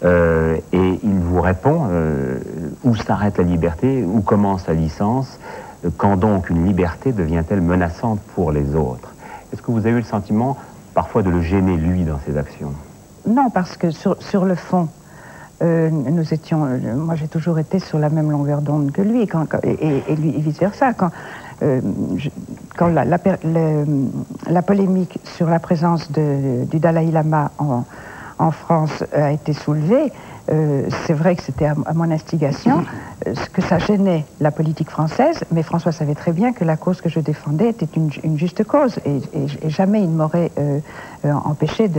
Et il vous répond où s'arrête la liberté, où commence la licence, quand donc une liberté devient-elle menaçante pour les autres? Est-ce que vous avez eu le sentiment parfois de le gêner lui dans ses actions? Non, parce que sur le fond, nous étions, moi j'ai toujours été sur la même longueur d'onde que lui, et lui et vice-versa. Quand la polémique sur la présence du Dalai Lama en France a été soulevée, c'est vrai que c'était à mon instigation, que ça gênait la politique française, mais François savait très bien que la cause que je défendais était une juste cause, et jamais il ne m'aurait empêché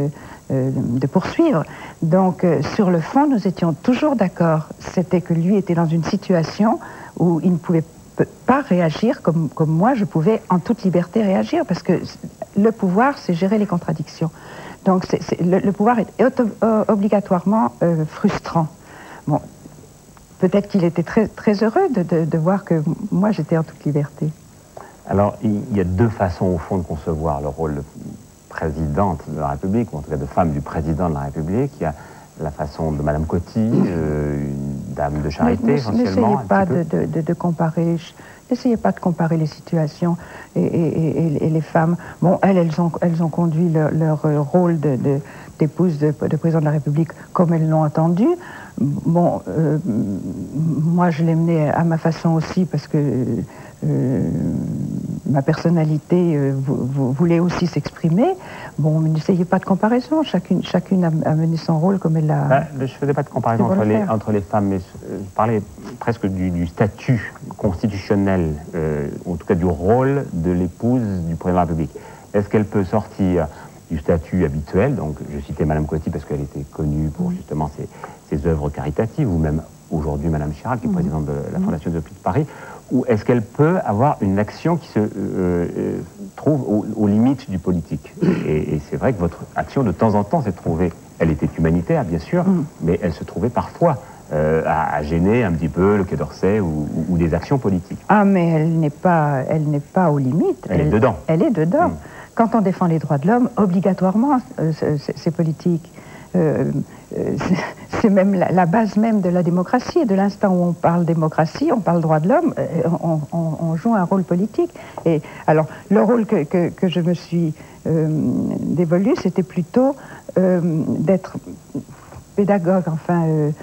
de poursuivre. Donc, sur le fond, nous étions toujours d'accord. C'était que lui était dans une situation où il ne pouvait pas réagir comme moi, je pouvais en toute liberté réagir, parce que le pouvoir, c'est gérer les contradictions. Donc, le pouvoir est obligatoirement frustrant. Bon, peut-être qu'il était très heureux de voir que moi, j'étais en toute liberté. Alors, il y a 2 façons, au fond, de concevoir le rôle de présidente de la République, ou en tout cas de femme du président de la République. Il y a la façon de Madame Coty, une dame de charité, essentiellement. N'essayez pas de comparer. N'essayez pas de comparer les situations et les femmes. Bon, elles ont conduit leur rôle d'épouse de président de la République comme elles l'ont entendu. Bon, moi je l'ai mené à ma façon aussi parce que ma personnalité voulait aussi s'exprimer. Bon, mais n'essayez pas de comparaison. Chacune a mené son rôle comme elle l'a. Je ne faisais pas de comparaison entre les femmes, mais je parlais presque du statut constitutionnel, en tout cas du rôle de l'épouse du président de la République. Est-ce qu'elle peut sortir du statut habituel? Donc, je citais Madame Coty parce qu'elle était connue pour justement ses œuvres caritatives, ou même aujourd'hui Madame Chirac, qui est présidente de la Fondation des Hôpitaux de Paris. Ou est-ce qu'elle peut avoir une action qui se trouve aux limites du politique? Et c'est vrai que votre action, de temps en temps, s'est trouvée, elle était humanitaire, bien sûr, mais elle se trouvait parfois à gêner un petit peu le Quai d'Orsay ou des actions politiques. Ah, mais elle n'est pas aux limites. Elle est dedans. Elle est dedans. Quand on défend les droits de l'homme, obligatoirement, c'est politique. c'est même la base même de la démocratie. Et de l'instant où on parle démocratie, on parle droit de l'homme, on joue un rôle politique. Et alors, le rôle que je me suis dévolu, c'était plutôt d'être pédagogue, enfin,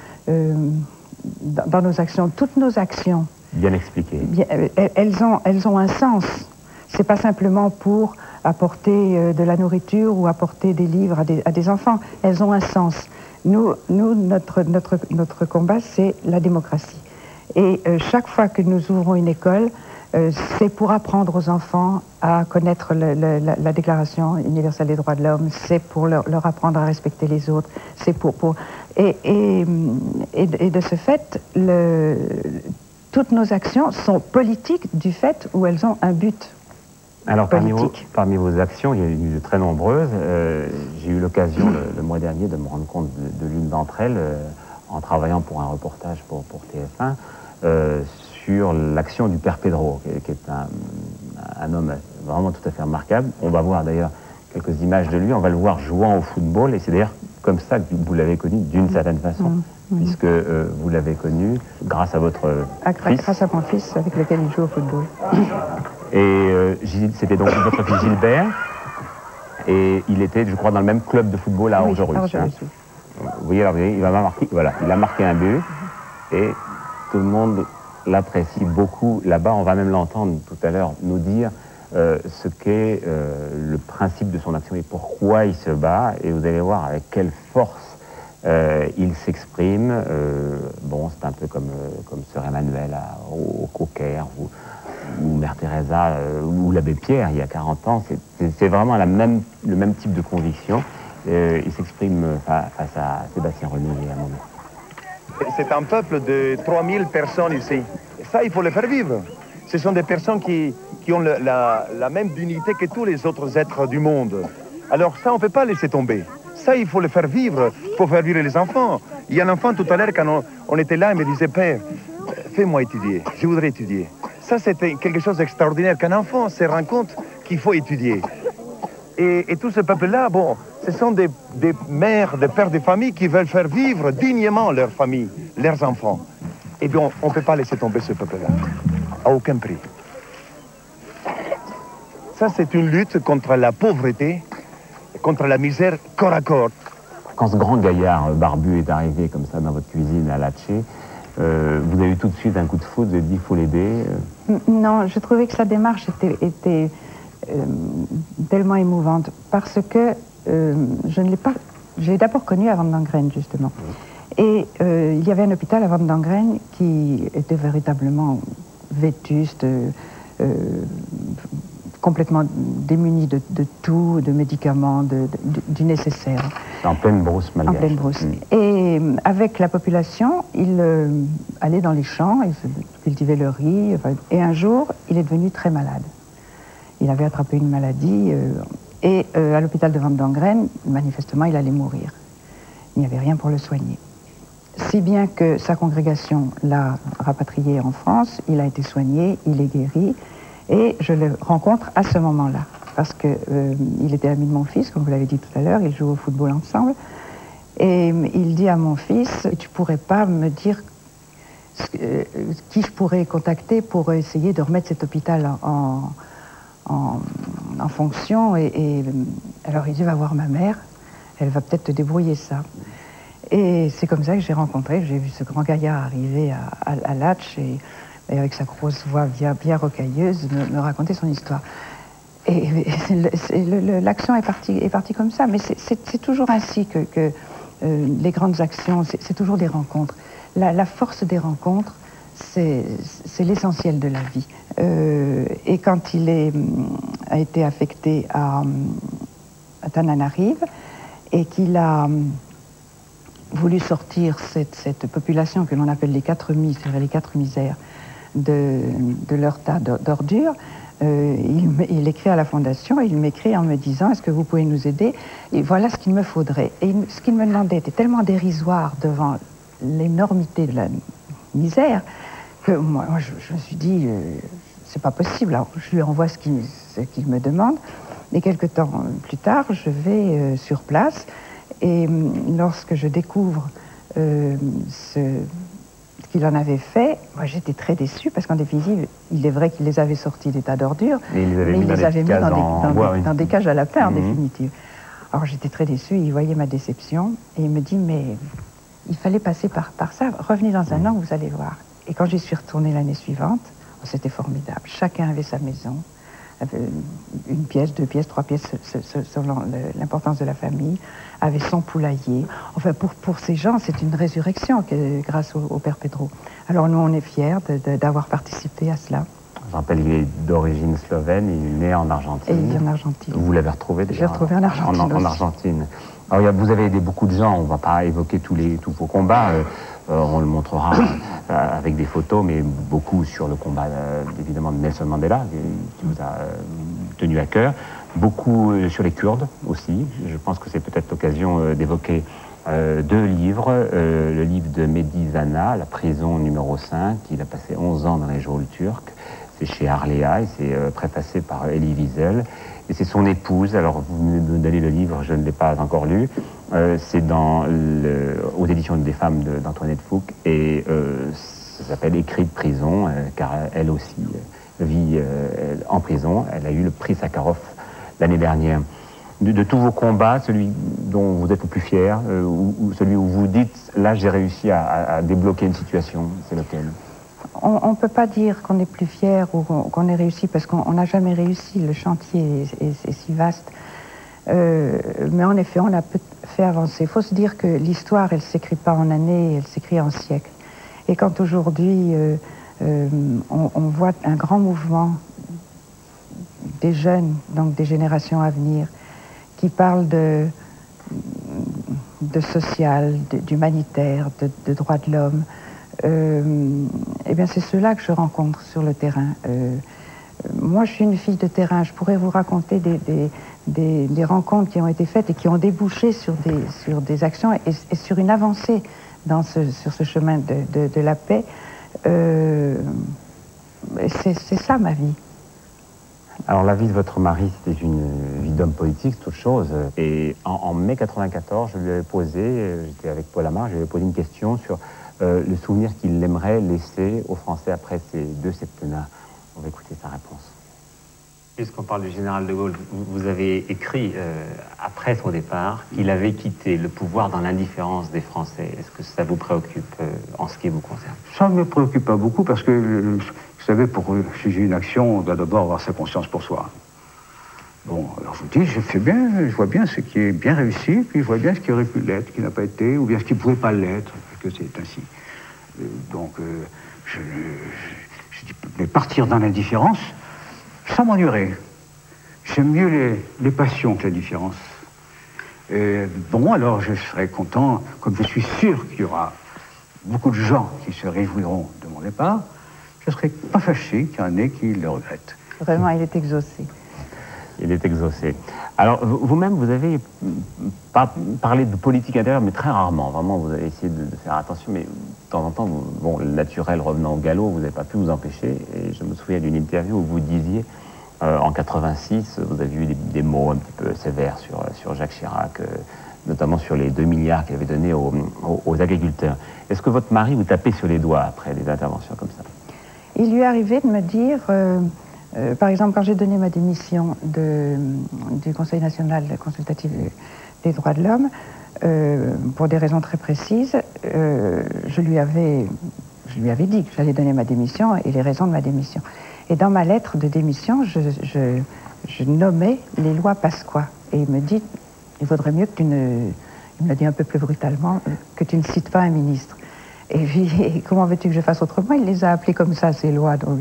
dans nos actions, toutes nos actions. Bien expliqué. Elles ont un sens. C'est pas simplement pour apporter de la nourriture ou apporter des livres à des enfants. Elles ont un sens. Notre combat, c'est la démocratie. Et chaque fois que nous ouvrons une école, c'est pour apprendre aux enfants à connaître la Déclaration universelle des droits de l'homme, c'est pour leur apprendre à respecter les autres, c'est et de ce fait, toutes nos actions sont politiques du fait où elles ont un but. Alors parmi vos actions, il y a eu de très nombreuses. J'ai eu l'occasion le mois dernier de me rendre compte de l'une d'entre elles en travaillant pour un reportage pour TF1 sur l'action du père Pedro, qui est un homme vraiment tout à fait remarquable. On va voir d'ailleurs quelques images de lui, on va le voir jouant au football, et c'est d'ailleurs comme ça que vous l'avez connu d'une certaine façon, puisque vous l'avez connu grâce à votre fils. Grâce à mon fils avec lequel il joue au football. Et c'était donc votre fils Gilbert, et il était, je crois, dans le même club de football à Orgerus. Hein. Vous voyez, alors, il a marqué un but, et tout le monde l'apprécie beaucoup là-bas. On va même l'entendre tout à l'heure nous dire ce qu'est le principe de son action et pourquoi il se bat, et vous allez voir avec quelle force il s'exprime. Bon, c'est un peu comme Sœur Emmanuel au Caire, ou Mère Teresa, ou l'abbé Pierre, il y a 40 ans. C'est vraiment le même type de conviction. Il s'exprime face à Sébastien Renouvier à un moment. C'est un peuple de 3000 personnes ici. Ça, il faut le faire vivre. Ce sont des personnes qui ont la même dignité que tous les autres êtres du monde. Alors ça, on ne peut pas laisser tomber. Ça, il faut le faire vivre. Il faut faire vivre les enfants. Il y a un enfant tout à l'heure, quand on était là, il me disait, Père, fais-moi étudier. Je voudrais étudier. Ça, c'était quelque chose d'extraordinaire. Qu'un enfant se rend compte qu'il faut étudier. Et tout ce peuple-là, bon, ce sont des mères, des pères de famille qui veulent faire vivre dignement leur famille, leurs enfants. Et bien, on ne peut pas laisser tomber ce peuple-là, à aucun prix. Ça, c'est une lutte contre la pauvreté, contre la misère corps à corps. Quand ce grand gaillard barbu est arrivé comme ça dans votre cuisine à Latché, vous avez eu tout de suite un coup de foudre, vous avez dit il faut l'aider. Non, je trouvais que sa démarche était tellement émouvante parce que je ne l'ai pas... Je l'ai d'abord connu à Vandengren, justement. Et il y avait un hôpital à Vandengren qui était véritablement vétuste, complètement démuni de tout, de médicaments, du nécessaire. En pleine brousse malgache. En pleine brousse. Et avec la population, il allait dans les champs, il cultivait le riz, et un jour, il est devenu très malade. Il avait attrapé une maladie, et à l'hôpital de Vandengren, manifestement, il allait mourir. Il n'y avait rien pour le soigner. Si bien que sa congrégation l'a rapatrié en France, il a été soigné, il est guéri, et je le rencontre à ce moment-là, parce qu'il était ami de mon fils, comme vous l'avez dit tout à l'heure, ils jouent au football ensemble, et il dit à mon fils, tu pourrais pas me dire qui je pourrais contacter pour essayer de remettre cet hôpital en fonction, et alors il dit, va voir ma mère, elle va peut-être te débrouiller ça. Et c'est comme ça que j'ai vu ce grand gaillard arriver à Latch, et avec sa grosse voix bien rocailleuse, me raconter son histoire. Et l'action est partie comme ça, mais c'est toujours ainsi que les grandes actions, c'est toujours des rencontres. La force des rencontres, c'est l'essentiel de la vie. Et quand il a été affecté à Tananarive, et qu'il a voulu sortir cette population que l'on appelle les 4 mises, c'est-à-dire les 4 misères, de leur tas d'ordures, il écrit à la Fondation, et il m'écrit en me disant, est-ce que vous pouvez nous aider? Et voilà ce qu'il me faudrait. Et ce qu'il me demandait était tellement dérisoire devant l'énormité de la misère, que moi je me suis dit, c'est pas possible. Alors je lui envoie ce qu'il me demande, et quelque temps plus tard, je vais sur place, Et lorsque je découvre ce qu'il en avait fait, moi j'étais très déçue parce qu'en définitive, il est vrai qu'il les avait sortis d'état d'ordure, mais il les avait mis dans des cages à lapins en définitive. Alors j'étais très déçue, il voyait ma déception et il me dit mais il fallait passer par ça, revenez dans un an, vous allez voir. Et quand j'y suis retournée l'année suivante, c'était formidable. Chacun avait sa maison, une pièce, 2 pièces, 3 pièces, selon l'importance de la famille, avait son poulailler. Enfin, pour ces gens, c'est une résurrection grâce au Père Pedro. Alors nous, on est fiers d'avoir participé à cela. Je rappelle qu'il est d'origine slovène, il est né en Argentine. Et il vit en Argentine. Vous l'avez retrouvé déjà? Je l'ai retrouvé en Argentine en Argentine. Alors, vous avez aidé beaucoup de gens, on ne va pas évoquer tous vos combats, on le montrera avec des photos, mais beaucoup sur le combat évidemment de Nelson Mandela, qui vous a tenu à cœur, beaucoup sur les Kurdes aussi. Je pense que c'est peut-être l'occasion d'évoquer 2 livres, le livre de Mehdi Zana, La prison numéro 5, il a passé 11 ans dans les geôles turques, c'est chez Arléa, et c'est préfacé par Elie Wiesel. Et c'est son épouse, alors vous venez de me donner le livre, je ne l'ai pas encore lu, c'est aux éditions des femmes d'Antoinette Fouque, et ça s'appelle Écrit de prison, car elle aussi vit en prison, elle a eu le prix Sakharov l'année dernière. De tous vos combats, celui dont vous êtes le plus fier, ou celui où vous dites, là j'ai réussi à débloquer une situation, c'est lequel ? On ne peut pas dire qu'on est plus fier ou qu'on ait réussi parce qu'on n'a jamais réussi. Le chantier est si vaste. Mais en effet, on a fait avancer. Il faut se dire que l'histoire, elle ne s'écrit pas en années, elle s'écrit en siècles. Et quand aujourd'hui, on voit un grand mouvement des jeunes, donc des générations à venir, qui parlent de social, d'humanitaire, de droits de l'homme, eh bien c'est ceux-là que je rencontre sur le terrain. Moi, je suis une fille de terrain. Je pourrais vous raconter des rencontres qui ont été faites et qui ont débouché sur des actions et sur une avancée sur ce chemin de la paix. C'est ça ma vie. Alors la vie de votre mari, c'était une vie d'homme politique, c'est autre chose. Et en mai 94, je lui avais posé, j'étais avec Paul Amar, je lui avais posé une question sur le souvenir qu'il aimerait laisser aux Français après ces 2 septennats. On va écouter sa réponse. Puisqu'on parle du général de Gaulle, vous avez écrit, après son départ, qu'il avait quitté le pouvoir dans l'indifférence des Français. Est-ce que ça vous préoccupe en ce qui vous concerne? Ça ne me préoccupe pas beaucoup parce que, vous savez, pour juger une action, on doit d'abord avoir sa conscience pour soi. Bon, alors je vous dis, je vois bien ce qui est bien réussi, puis je vois bien ce qui aurait pu l'être, qui n'a pas été, ou bien ce qui ne pouvait pas l'être, que c'est ainsi. Donc, je dis, mais partir dans l'indifférence, ça m'ennuierait. J'aime mieux les passions que la différence. Bon, alors je serais content, comme je suis sûr qu'il y aura beaucoup de gens qui se réjouiront de mon départ, je ne serais pas fâché qu'il y en ait qui le regrettent. Vraiment, il est exaucé. Il est exaucé. Alors, vous-même, vous avez pas parlé de politique intérieure, mais très rarement. Vraiment, vous avez essayé de faire attention, mais de temps en temps, bon, le naturel revenant au galop, vous n'avez pas pu vous empêcher. Et je me souviens d'une interview où vous disiez, en 86, vous avez eu des mots un petit peu sévères sur Jacques Chirac, notamment sur les 2 milliards qu'il avait donnés aux agriculteurs. Est-ce que votre mari vous tapait sur les doigts après des interventions comme ça? Il lui est arrivé de me dire... par exemple, quand j'ai donné ma démission du Conseil national consultatif des droits de l'homme, pour des raisons très précises, je lui avais dit que j'allais donner ma démission et les raisons de ma démission. Et dans ma lettre de démission, je nommais les lois Pasqua. Et il me dit, il vaudrait mieux que tu ne... Il me l'a dit un peu plus brutalement, que tu ne cites pas un ministre. Et puis, comment veux-tu que je fasse autrement? Il les a appelées comme ça, ces lois. Donc,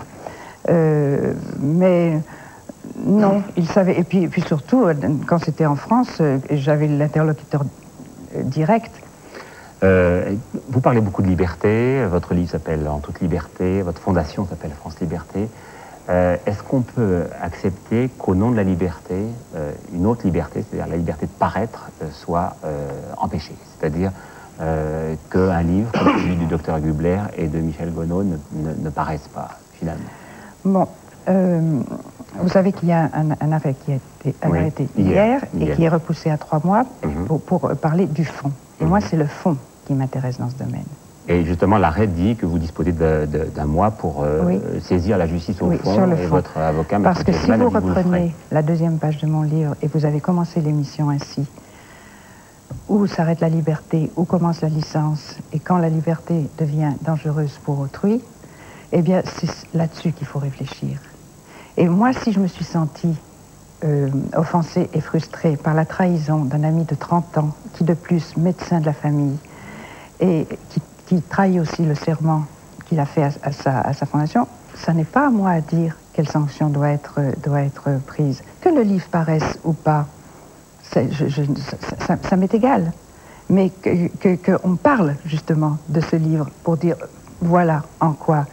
mais non, il savait. Et puis surtout, quand c'était en France, j'avais l'interlocuteur direct. Vous parlez beaucoup de liberté, votre livre s'appelle En toute liberté, votre fondation s'appelle France Liberté. Est-ce qu'on peut accepter qu'au nom de la liberté, une autre liberté, c'est-à-dire la liberté de paraître, soit empêchée? C'est-à-dire qu'un livre comme celui du docteur Gubler et de Michel Gonod ne paraissent pas, finalement? Bon, Vous savez qu'il y a un arrêt qui a été arrêté hier et qui est repoussé à 3 mois pour parler du fond. Et moi, c'est le fond qui m'intéresse dans ce domaine. Et justement, l'arrêt dit que vous disposez d'un mois pour saisir la justice au fond, sur le et fond. votre avocat, parce que si vous reprenez reprenez la 2e page de mon livre et vous avez commencé l'émission ainsi, où s'arrête la liberté, où commence la licence, et quand la liberté devient dangereuse pour autrui, eh bien, c'est là-dessus qu'il faut réfléchir. Et moi, si je me suis sentie offensée et frustrée par la trahison d'un ami de 30 ans, qui de plus, médecin de la famille, et qui trahit aussi le serment qu'il a fait à sa fondation, ça n'est pas à moi à dire quelle sanction doit être prise. Que le livre paraisse ou pas, ça m'est égal. Mais qu'on parle justement de ce livre pour dire voilà en quoi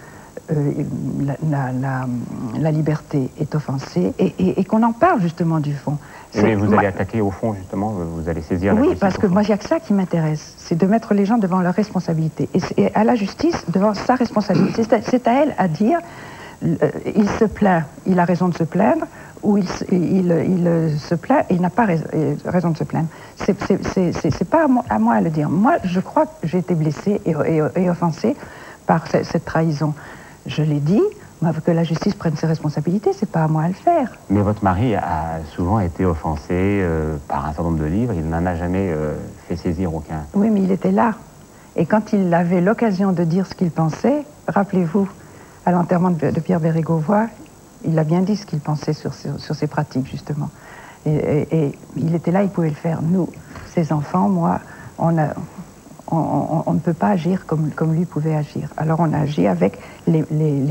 la liberté est offensée et qu'on en parle justement du fond. Mais vous allez attaquer au fond justement, vous allez saisir la justice. Oui, parce que moi il n'y a que ça qui m'intéresse, c'est de mettre les gens devant leurs responsabilités et à la justice devant sa responsabilité. C'est à elle à dire il se plaint, il a raison de se plaindre, ou il se plaint et il n'a pas raison de se plaindre. C'est pas à moi à le dire. Moi, je crois que j'ai été blessée et offensée par cette trahison. Je l'ai dit, que la justice prenne ses responsabilités, c'est pas à moi à le faire. Mais votre mari a souvent été offensé par un certain nombre de livres, il n'en a jamais fait saisir aucun. Oui, mais il était là. Et quand il avait l'occasion de dire ce qu'il pensait, rappelez-vous, à l'enterrement de Pierre Bérégovoy, il a bien dit ce qu'il pensait sur ses pratiques, justement. Et il était là, il pouvait le faire. Nous, ses enfants, moi, on ne peut pas agir comme lui pouvait agir. Alors on a agi avec les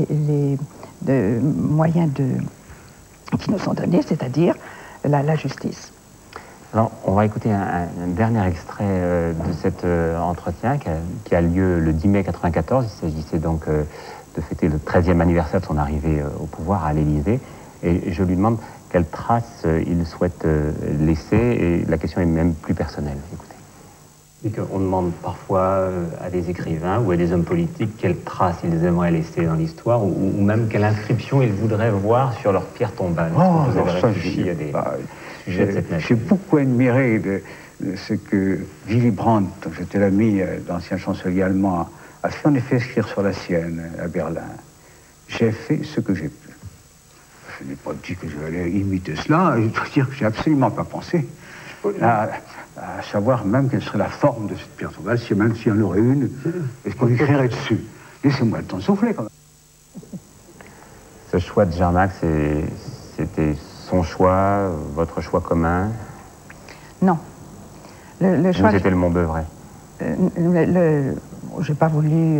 moyens qui nous sont donnés, c'est-à-dire la justice. Alors, on va écouter un dernier extrait de cet entretien qui a lieu le 10 mai 1994. Il s'agissait donc de fêter le 13e anniversaire de son arrivée au pouvoir à l'Élysée. Et je lui demande quelle trace il souhaite laisser. Et la question est même plus personnelle. Écoutez. Et qu'on demande parfois à des écrivains ou à des hommes politiques quelle trace ils aimeraient laisser dans l'histoire ou même quelle inscription ils voudraient voir sur leur pierre tombale. Oh, vous avez ça, réfléchi à des sujets de cette nature. J'ai beaucoup admiré de ce que Willy Brandt, dont j'étais l'ami d'ancien chancelier allemand, a fait en effet écrire sur la sienne à Berlin. J'ai fait ce que j'ai pu. Je n'ai pas dit que j'allais imiter cela, et je dois dire que j'ai absolument pas pensé à savoir même quelle serait la forme de cette pierre tombale, même s'il y en aurait une, est-ce qu'on écrirait dessus. Laissez-moi le temps de souffler, quand même. Ce choix de Jarnac, c'était son choix, votre choix commun? Non. Le choix... Vous, c'était le Montbeuvray. J'ai pas voulu...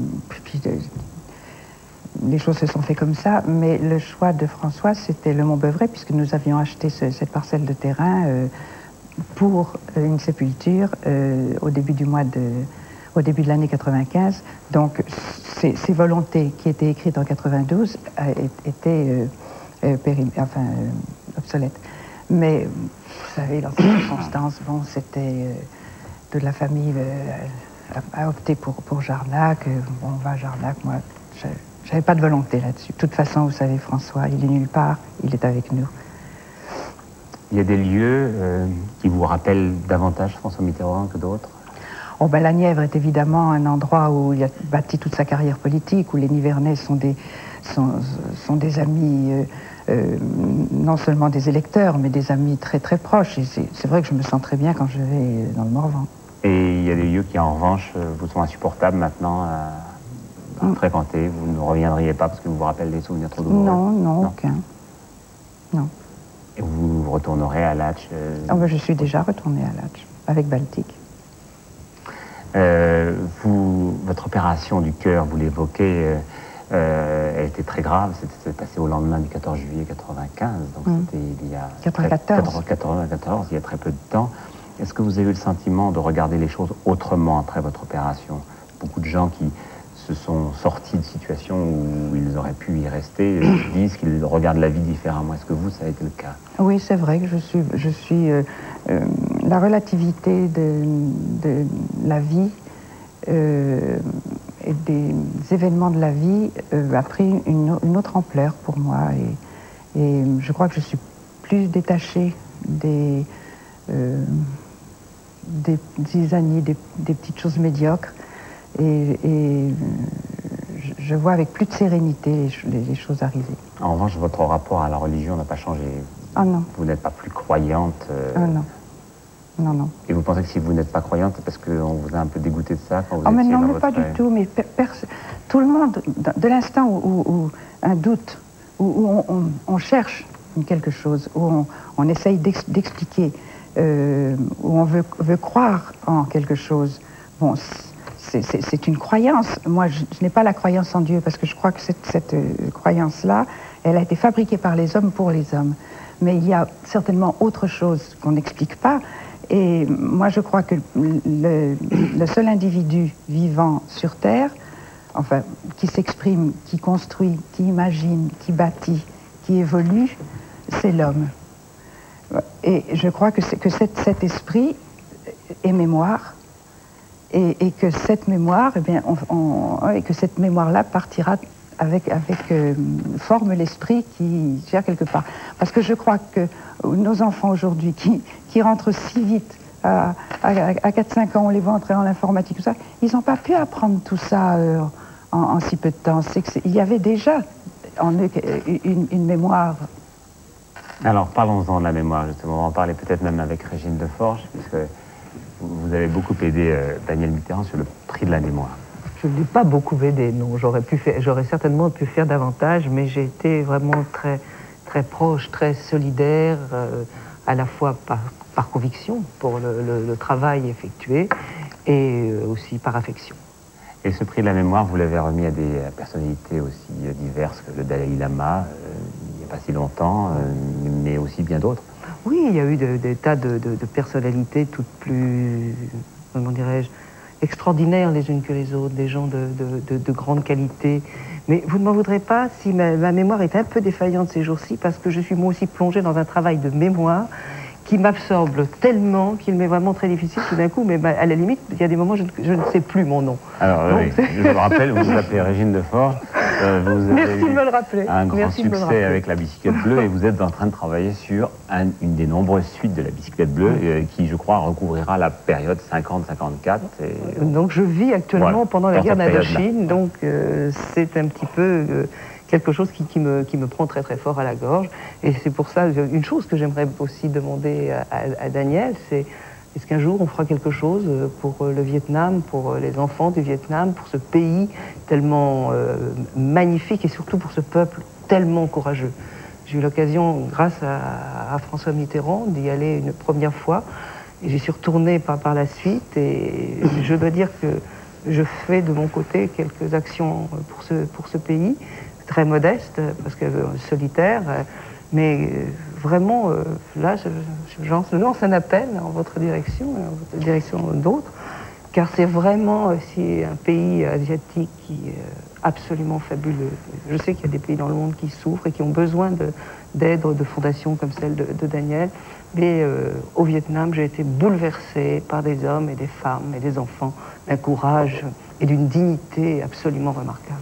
les choses se sont faites comme ça, mais le choix de François, c'était le Montbeuvray, puisque nous avions acheté cette parcelle de terrain pour une sépulture au début de l'année 95. Donc, ces volontés qui étaient écrites en 92 étaient obsolètes. Mais, vous savez, dans ces circonstances, bon, c'était de la famille a opté pour Jarnac. Bon, on va à Jarnac, moi, j'avais pas de volonté là-dessus. De toute façon, vous savez, François, il est nulle part, il est avec nous. Il y a des lieux qui vous rappellent davantage François Mitterrand que d'autres? Oh, ben, la Nièvre est évidemment un endroit où il a bâti toute sa carrière politique, où les Nivernais sont des amis, non seulement des électeurs, mais des amis très très proches. Et c'est vrai que je me sens très bien quand je vais dans le Morvan. Et il y a des lieux qui, en revanche, vous sont insupportables maintenant à fréquenter? Vous ne reviendriez pas parce que vous rappellent des souvenirs trop douloureux? Non, aucun. Non. Et vous retournerez à Latch Oh, ben, je suis déjà retournée à Latch, avec Baltique. Votre opération du cœur, vous l'évoquez, elle était très grave. C'était passé au lendemain du 14 juillet 95, donc c'était il y a 94, il y a très peu de temps. Est-ce que vous avez eu le sentiment de regarder les choses autrement après votre opération? Beaucoup de gens qui se sont sortis de situations où ils auraient pu y rester disent qu'ils regardent la vie différemment. Est-ce que vous, ça a été le cas? Oui, c'est vrai que je suis la relativité de la vie et des événements de la vie a pris une autre ampleur pour moi Et je crois que je suis plus détachée des zizanies, des petites choses médiocres. Et je vois avec plus de sérénité les choses arriver. En revanche, votre rapport à la religion n'a pas changé. Ah non. Vous n'êtes pas plus croyante. Ah non. Non, non. Et vous pensez que si vous n'êtes pas croyante, c'est parce qu'on vous a un peu dégoûté de ça quand vous mais étiez non, dans mais votre... pas du tout. Mais tout le monde, de l'instant où un doute, où on cherche quelque chose, où on essaye d'expliquer, où on veut croire en quelque chose, bon, c'est une croyance. Moi, je n'ai pas la croyance en Dieu, parce que je crois que cette croyance-là, elle a été fabriquée par les hommes pour les hommes. Mais il y a certainement autre chose qu'on n'explique pas. Et moi, je crois que le seul individu vivant sur Terre, enfin, qui s'exprime, qui construit, qui imagine, qui bâtit, qui évolue, c'est l'homme. Et je crois que cet esprit est mémoire, et que cette mémoire, eh bien, et que cette mémoire-là partira forme l'esprit qui gère quelque part. Parce que je crois que nos enfants aujourd'hui, qui rentrent si vite, à 4-5 ans, on les voit entrer en informatique, tout ça, ils n'ont pas pu apprendre tout ça en si peu de temps. Il y avait déjà en eux une mémoire. Alors, parlons-en de la mémoire, justement. On va en parler peut-être même avec Régine Deforges, puisque vous avez beaucoup aidé Danielle Mitterrand sur le prix de la mémoire. Je ne l'ai pas beaucoup aidé, non. J'aurais certainement pu faire davantage, mais j'ai été vraiment très, très proche, très solidaire, à la fois par conviction pour le travail effectué et aussi par affection. Et ce prix de la mémoire, vous l'avez remis à des personnalités aussi diverses que le Dalai Lama, il n'y a pas si longtemps, mais aussi bien d'autres. Oui, il y a eu des tas de personnalités toutes plus, comment dirais-je, extraordinaires les unes que les autres, des gens de grande qualité. Mais vous ne m'en voudrez pas si ma mémoire est un peu défaillante ces jours-ci, parce que je suis moi aussi plongée dans un travail de mémoire qui m'absorbe tellement qu'il m'est vraiment très difficile tout d'un coup, mais à la limite, il y a des moments où je ne sais plus mon nom. Alors, oui, je vous rappelle, vous vous appelez Régine Deforges. Vous avez Merci de me le rappeler. Un grand succès avec la bicyclette bleue, et vous êtes en train de travailler sur une des nombreuses suites de la bicyclette bleue qui, je crois, recouvrira la période 50-54. Donc je vis actuellement voilà, pendant la guerre d'Indochine, donc c'est un petit peu quelque chose qui me prend très très fort à la gorge. Et c'est pour ça, une chose que j'aimerais aussi demander à Daniel, c'est est-ce qu'un jour on fera quelque chose pour le Vietnam, pour les enfants du Vietnam, pour ce pays tellement magnifique et surtout pour ce peuple tellement courageux. J'ai eu l'occasion, grâce à François Mitterrand, d'y aller une première fois. Et j'y suis retournée par la suite, et je dois dire que je fais de mon côté quelques actions pour ce pays, très modeste, parce que solitaire, mais vraiment, là, je lance un appel en votre direction, en votre direction d'autres, car c'est vraiment aussi un pays asiatique qui est absolument fabuleux. Je sais qu'il y a des pays dans le monde qui souffrent et qui ont besoin d'aide, de fondations comme celle de Daniel, mais au Vietnam, j'ai été bouleversée par des hommes et des femmes et des enfants, d'un courage et d'une dignité absolument remarquable.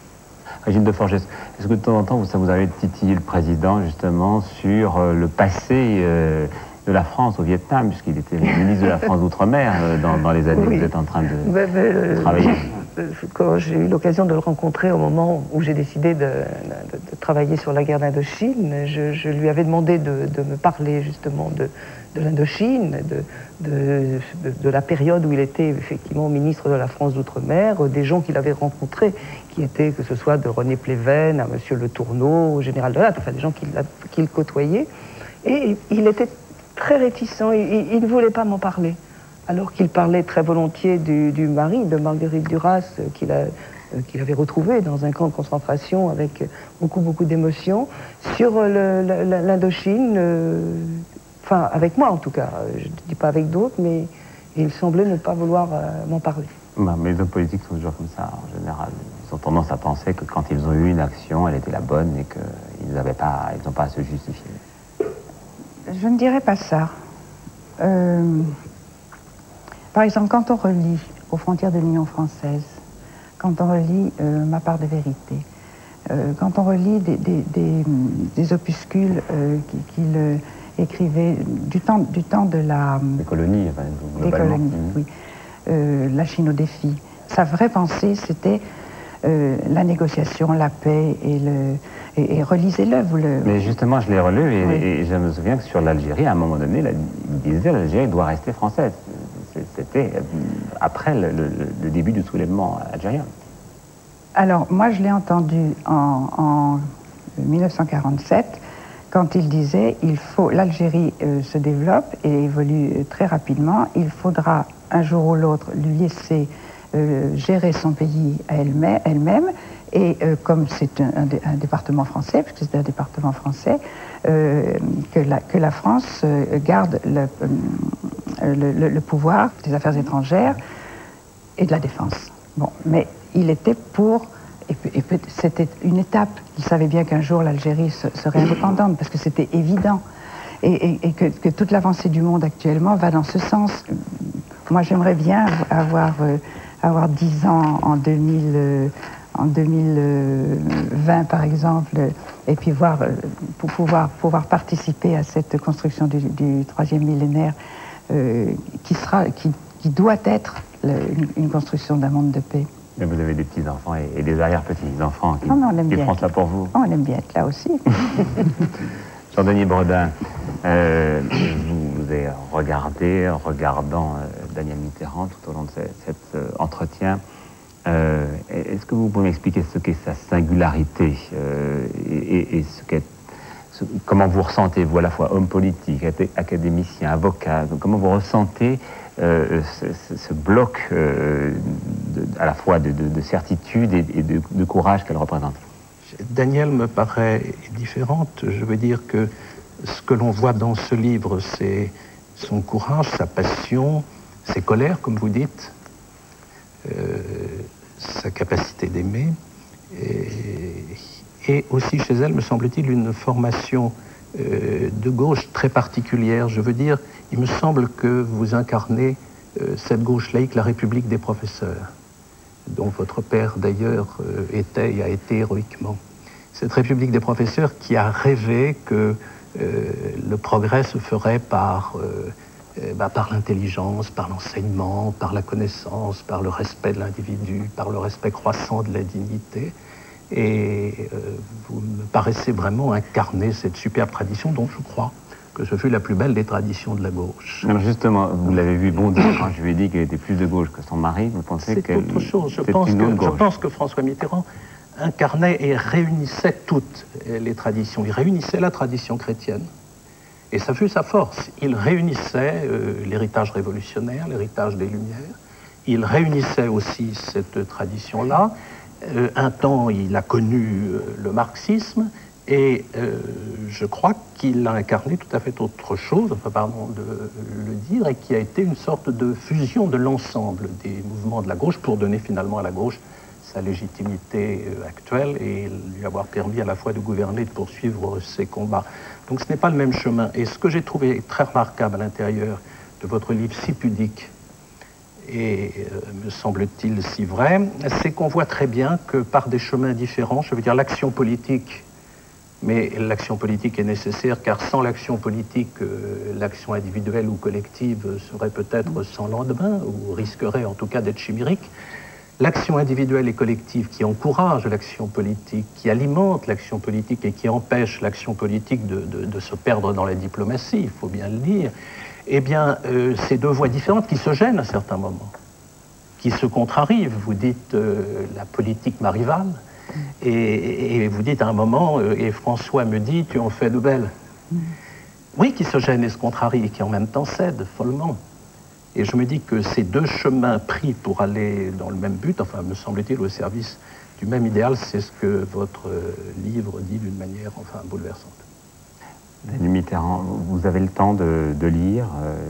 Régine Deforges, est-ce que de temps en temps, ça vous arrive de titiller le président, justement, sur le passé de la France au Vietnam, puisqu'il était ministre de la France d'Outre-mer dans les années où vous êtes en train de travailler? Quand j'ai eu l'occasion de le rencontrer au moment où j'ai décidé de travailler sur la guerre d'Indochine, je lui avais demandé de me parler justement de l'Indochine, de la période où il était effectivement ministre de la France d'Outre-mer, des gens qu'il avait rencontrés, qui étaient, que ce soit de René Pleven à Monsieur Le Tourneau, au général de Latte, enfin des gens qu'il côtoyait. Et il était très réticent, il ne voulait pas m'en parler. Alors qu'il parlait très volontiers du mari de Marguerite Duras, qu'il avait retrouvé dans un camp de concentration avec beaucoup d'émotions, sur l'Indochine, enfin avec moi en tout cas, je ne dis pas avec d'autres, mais il semblait ne pas vouloir m'en parler. Mais les hommes politiques sont toujours comme ça, en général. Ils ont tendance à penser que quand ils ont eu une action, elle était la bonne et qu'ils n'ont pas à se justifier. Je ne dirais pas ça. Par exemple, quand on relit Aux frontières de l'Union française, quand on relit Ma part de vérité, Quand on relit des opuscules qu'il écrivait du temps de la... Des colonies, enfin, globalement. Des colonies, oui. La Chine au défi. Sa vraie pensée, c'était la négociation, la paix et relisez-le. Mais justement, je l'ai relu Oui. et je me souviens que sur l'Algérie, à un moment donné, il disait l'Algérie doit rester française. C'était après le début du soulèvement algérien. Alors, moi, je l'ai entendu en 1947, quand il disait l'Algérie se développe et évolue très rapidement, il faudra un jour ou l'autre lui laisser gérer son pays à elle-même, et comme c'est un département français, puisque c'est un département français, que la France garde le pouvoir des affaires étrangères et de la défense. Bon, mais il était pour, et c'était une étape. Il savait bien qu'un jour l'Algérie serait indépendante, parce que c'était évident, et que toute l'avancée du monde actuellement va dans ce sens. Moi, j'aimerais bien avoir 10 ans en 2020, par exemple, et puis pour pouvoir participer à cette construction du troisième millénaire, qui doit être une construction d'un monde de paix. Mais vous avez des petits-enfants et des arrière-petits-enfants qui font ça pour vous. On aime bien être là aussi. Jean-Denis Bredin, vous avez regardant Daniel Mitterrand tout au long de cet entretien. Est-ce que vous pouvez m'expliquer ce qu'est sa singularité et comment vous ressentez-vous, à la fois homme politique, académicien, avocat, comment vous ressentez ce bloc à la fois de certitude et de courage qu'elle représente? Daniel me paraît différente. Je veux dire que ce que l'on voit dans ce livre, c'est son courage, sa passion, ses colères, comme vous dites, sa capacité d'aimer, et aussi chez elle, me semble-t-il, une formation de gauche très particulière. Je veux dire, il me semble que vous incarnez cette gauche laïque, la République des professeurs, dont votre père d'ailleurs était et a été héroïquement. Cette République des professeurs qui a rêvé que le progrès se ferait par l'intelligence, par l'enseignement, par la connaissance, par le respect de l'individu, par le respect croissant de la dignité. Et vous me paraissez vraiment incarner cette superbe tradition dont je crois que ce fut la plus belle des traditions de la gauche. Alors justement, vous l'avez vu bondir quand je lui ai dit qu'elle était plus de gauche que son mari. Vous pensez qu'elle... C'est autre chose. Je pense que François Mitterrand incarnait et réunissait toutes les traditions. Il réunissait la tradition chrétienne. Et ça fut sa force. Il réunissait l'héritage révolutionnaire, l'héritage des Lumières. Il réunissait aussi cette tradition-là. Un temps, il a connu le marxisme, et je crois qu'il a incarné tout à fait autre chose, enfin, pardon de le dire, et qui a été une sorte de fusion de l'ensemble des mouvements de la gauche pour donner finalement à la gauche sa légitimité actuelle et lui avoir permis à la fois de gouverner et de poursuivre ses combats. Donc ce n'est pas le même chemin. Et ce que j'ai trouvé très remarquable à l'intérieur de votre livre si pudique, et me semble-t-il si vrai, c'est qu'on voit très bien que par des chemins différents, je veux dire l'action politique, mais l'action politique est nécessaire car sans l'action politique, l'action individuelle ou collective serait peut-être sans lendemain ou risquerait en tout cas d'être chimérique. L'action individuelle et collective qui encourage l'action politique, qui alimente l'action politique et qui empêche l'action politique de se perdre dans la diplomatie, il faut bien le dire, eh bien, c'est deux voies différentes qui se gênent à certains moments, qui se contrarient. Vous dites la politique m'a rivale, et vous dites à un moment, et François me dit, tu en fais de belles. Oui, qui se gênent et se contrarient, et qui en même temps cèdent follement. Et je me dis que ces deux chemins pris pour aller dans le même but, enfin, me semble-t-il, au service du même idéal, c'est ce que votre livre dit d'une manière, enfin, bouleversante. Daniel Mitterrand, vous avez le temps de lire,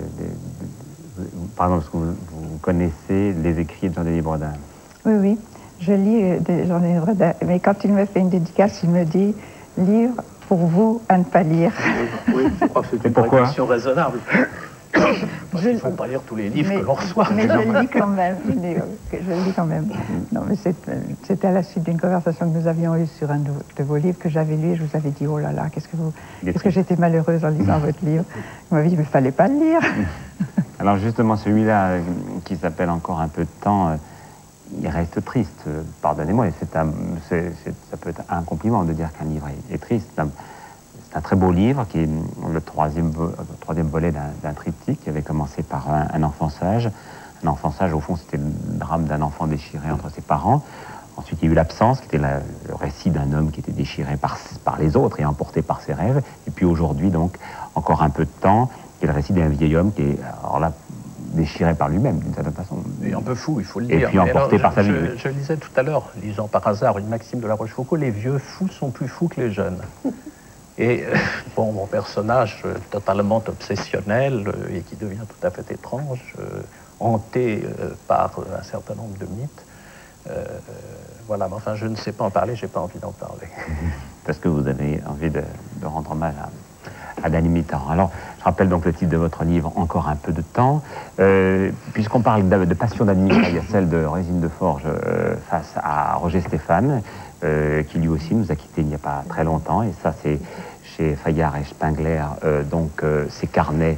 par exemple, vous connaissez les écrits de Jean-Denis Bredin? Oui, oui, je lis Jean-Denis Bredin, mais quand il me fait une dédicace, il me dit « Livre pour vous à ne pas lire ». Oui, je crois que c'est une prédiction raisonnable. Parce qu'il ne faut pas lire tous les livres que l'on reçoit. Mais je le lis quand même. Je le lis quand même. Non, mais c'était à la suite d'une conversation que nous avions eue sur un de vos livres que j'avais lu et je vous avais dit, oh là là, qu'est-ce que j'étais malheureuse en lisant votre livre. Vous m'avez dit, mais il ne fallait pas le lire. Alors justement, celui-là, qui s'appelle Encore un peu de temps, il reste triste. Pardonnez-moi, ça peut être un compliment de dire qu'un livre est triste. C'est un très beau livre qui est le troisième volet d'un triptyque qui avait commencé par un enfant sage. Un enfant sage, au fond, c'était le drame d'un enfant déchiré entre ses parents. Ensuite, il y a eu l'absence, qui était le récit d'un homme qui était déchiré par les autres et emporté par ses rêves. Et puis aujourd'hui, donc, Encore un peu de temps, qui est le récit d'un vieil homme qui est, alors là, déchiré par lui-même, d'une certaine façon. Et un peu fou, il faut le dire. Et puis emporté par sa vie. Je lisais tout à l'heure, lisant par hasard une maxime de La Rochefoucauld, les vieux fous sont plus fous que les jeunes. Et bon, mon personnage totalement obsessionnel et qui devient tout à fait étrange, hanté par un certain nombre de mythes. Voilà, mais enfin, je ne sais pas en parler, j'ai pas envie d'en parler. Parce que vous avez envie de rendre hommage à Daniel Mitterrand. Alors, je rappelle donc le titre de votre livre, Encore un peu de temps. Puisqu'on parle de passion d'admirer, il y a celle de Résine de Forges face à Roger Stéphane, qui lui aussi nous a quittés il n'y a pas très longtemps. Et ça, c'est chez Fayard et Spengler, donc ces carnets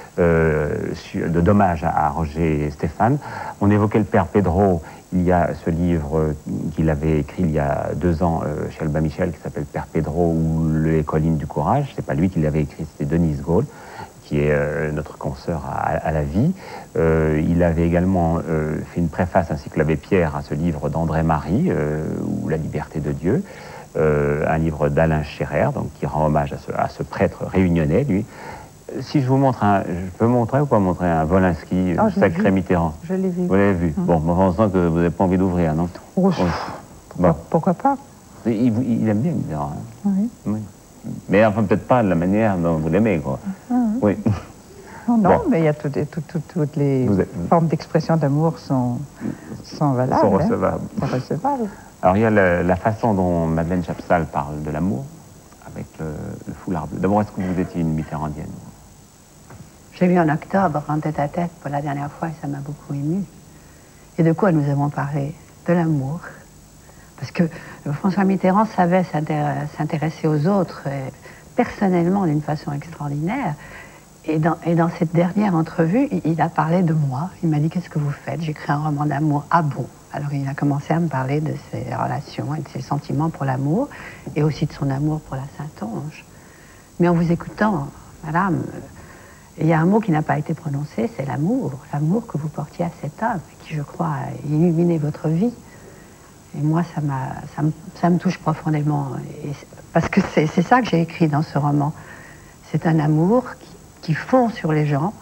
de dommages à Roger Stéphane. On évoquait le père Pedro. Il y a ce livre qu'il avait écrit il y a 2 ans chez Albin Michel qui s'appelle Père Pedro ou les collines du courage. C'est pas lui qui l'avait écrit, c'était Denise Gaulle, qui est notre consoeur à la vie. Il avait également fait une préface ainsi que l'abbé Pierre à ce livre d'André Marie, ou La liberté de Dieu, un livre d'Alain Scherer, donc qui rend hommage à ce prêtre réunionnais, lui. Si je vous montre je peux montrer ou pas montrer un Wolinski, Sacré Mitterrand? Je l'ai vu. Vous l'avez vu? Bon, on sent que vous n'avez pas envie d'ouvrir, non? Bon. Pourquoi pas? Il aime bien Mitterrand. Hein? Oui. Mais enfin, peut-être pas de la manière dont vous l'aimez, quoi. Oui. Non, mais il y a toutes les formes d'expression d'amour sont valables. Sont recevables. Sont recevables. Alors, il y a la façon dont Madeleine Chapsal parle de l'amour avec le foulard bleu. D'abord, est-ce que vous étiez une mitterrandienne? J'ai vu en octobre, en tête-à-tête, pour la dernière fois, et ça m'a beaucoup émue. Et de quoi nous avons parlé? De l'amour. Parce que François Mitterrand savait s'intéresser aux autres, personnellement, d'une façon extraordinaire. Et dans cette dernière entrevue, il a parlé de moi. Il m'a dit, qu'est-ce que vous faites? J'écris un roman d'amour. Ah bon? Alors il a commencé à me parler de ses relations et de ses sentiments pour l'amour, et aussi de son amour pour la Saintonge. Mais en vous écoutant, madame, il y a un mot qui n'a pas été prononcé, c'est l'amour. L'amour que vous portiez à cet homme, qui, je crois, a illuminé votre vie. Et moi, ça me touche profondément. Parce que c'est ça que j'ai écrit dans ce roman. C'est un amour qui fond sur les gens,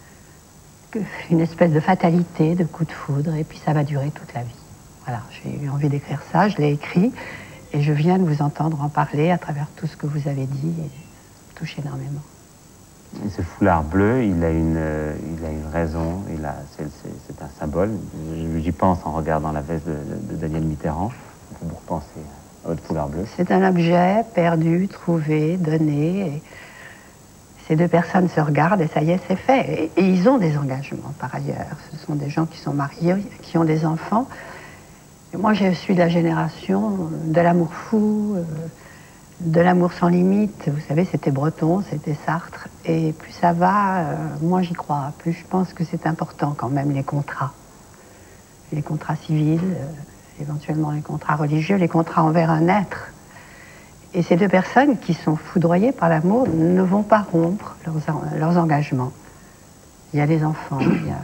une espèce de fatalité, de coup de foudre, et puis ça va durer toute la vie. Voilà, j'ai eu envie d'écrire ça, je l'ai écrit, et je viens de vous entendre en parler à travers tout ce que vous avez dit, et ça me touche énormément. Et ce foulard bleu, il a une raison, c'est un symbole. J'y pense en regardant la veste de Daniel Mitterrand. Vous repensez à votre foulard bleu. C'est un objet perdu, trouvé, donné. Et ces deux personnes se regardent et ça y est, c'est fait. Et ils ont des engagements par ailleurs. Ce sont des gens qui sont mariés, qui ont des enfants. Et moi, je suis de la génération de l'amour fou, de l'amour sans limite. Vous savez, c'était Breton, c'était Sartre. Et plus ça va, moins j'y crois. Plus je pense que c'est important quand même, les contrats. Les contrats civils, éventuellement les contrats religieux, les contrats envers un être. Et ces deux personnes qui sont foudroyées par l'amour ne vont pas rompre leurs engagements. Il y a les enfants,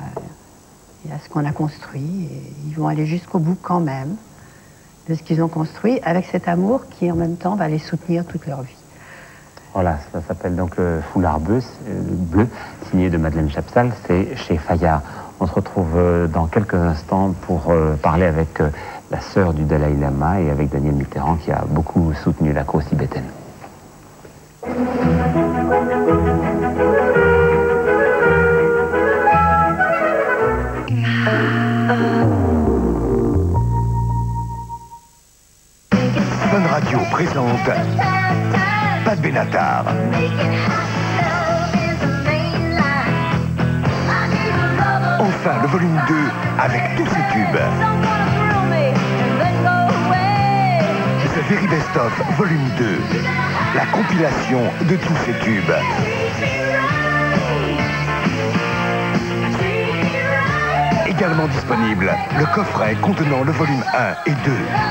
il y a ce qu'on a construit, et ils vont aller jusqu'au bout quand même de ce qu'ils ont construit, avec cet amour qui en même temps va les soutenir toute leur vie. Voilà, ça s'appelle donc le foulard bleu, signé de Madeleine Chapsal, c'est chez Fayard. On se retrouve dans quelques instants pour parler avec la sœur du Dalai Lama et avec Daniel Mitterrand qui a beaucoup soutenu la cause tibétaine. Fun Radio présente Pat Benatar. Enfin, le volume 2 avec tous ses tubes. The Very Best Of, volume 2. La compilation de tous ces tubes. Également disponible, le coffret contenant le volume 1 et 2.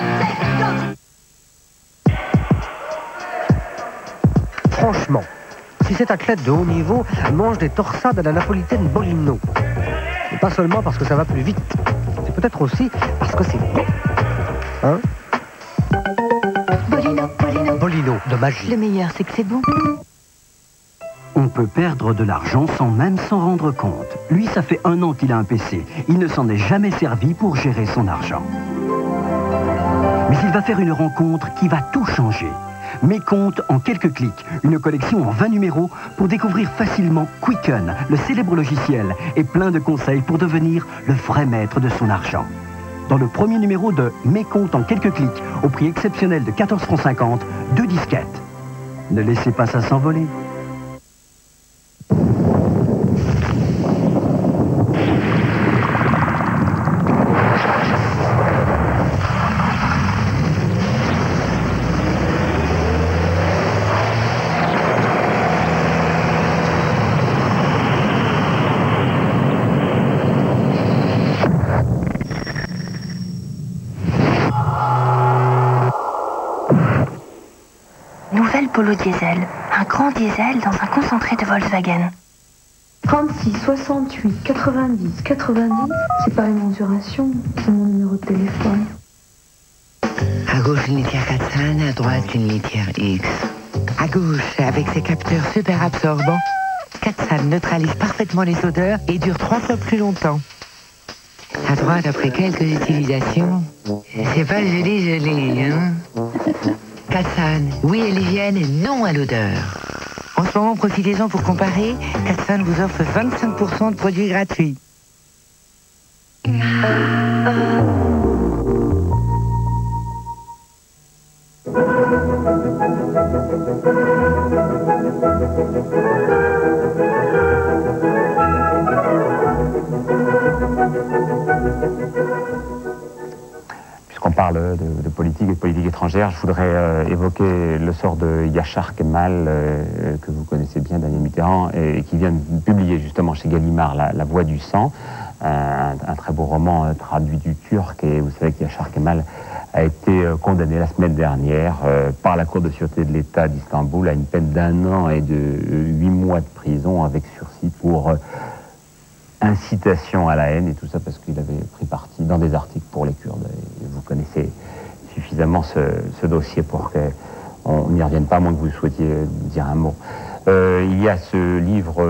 Franchement, si cet athlète de haut niveau mange des torsades à la napolitaine Bolino, c'est pas seulement parce que ça va plus vite, c'est peut-être aussi parce que c'est bon. Hein? Bolino de magie. Le meilleur, c'est que c'est bon. On peut perdre de l'argent sans même s'en rendre compte. Lui, ça fait 1 an qu'il a un PC. Il ne s'en est jamais servi pour gérer son argent. Mais il va faire une rencontre qui va tout changer. Mes comptes en quelques clics. Une collection en 20 numéros pour découvrir facilement Quicken, le célèbre logiciel, et plein de conseils pour devenir le vrai maître de son argent. Dans le premier numéro de Mes comptes en quelques clics, au prix exceptionnel de 14,50 francs, 2 disquettes. Ne laissez pas ça s'envoler. Nouvelle Polo Diesel. Un grand diesel dans un concentré de Volkswagen. 36 68 90 90, c'est pas une mensuration, c'est mon numéro de téléphone. À gauche, une litière 400, à droite, une litière X. À gauche, avec ses capteurs super absorbants, 400 neutralise parfaitement les odeurs et dure 3 fois plus longtemps. À droite, après quelques utilisations, c'est pas joli, hein? 400, oui à l'hygiène et non à l'odeur. En ce moment, profitez-en pour comparer. 400 vous offre 25% de produits gratuits. Puisqu'on parle de politique et de politique étrangère, je voudrais évoquer le sort de Yachar Kemal, que vous connaissez bien, Daniel Mitterrand, et qui vient de publier justement chez Gallimard La Voix du sang, un très beau roman traduit du turc. Et vous savez que Yachar Kemal a été condamné la semaine dernière par la Cour de sûreté de l'État d'Istanbul à une peine d'1 an et de 8 mois de prison avec sursis pour incitation à la haine, et tout ça parce qu'il avait pris parti dans des articles pour les Kurdes. Et vous connaissez suffisamment ce dossier pour qu'on n'y revienne pas, à moins que vous souhaitiez dire un mot. Il y a ce livre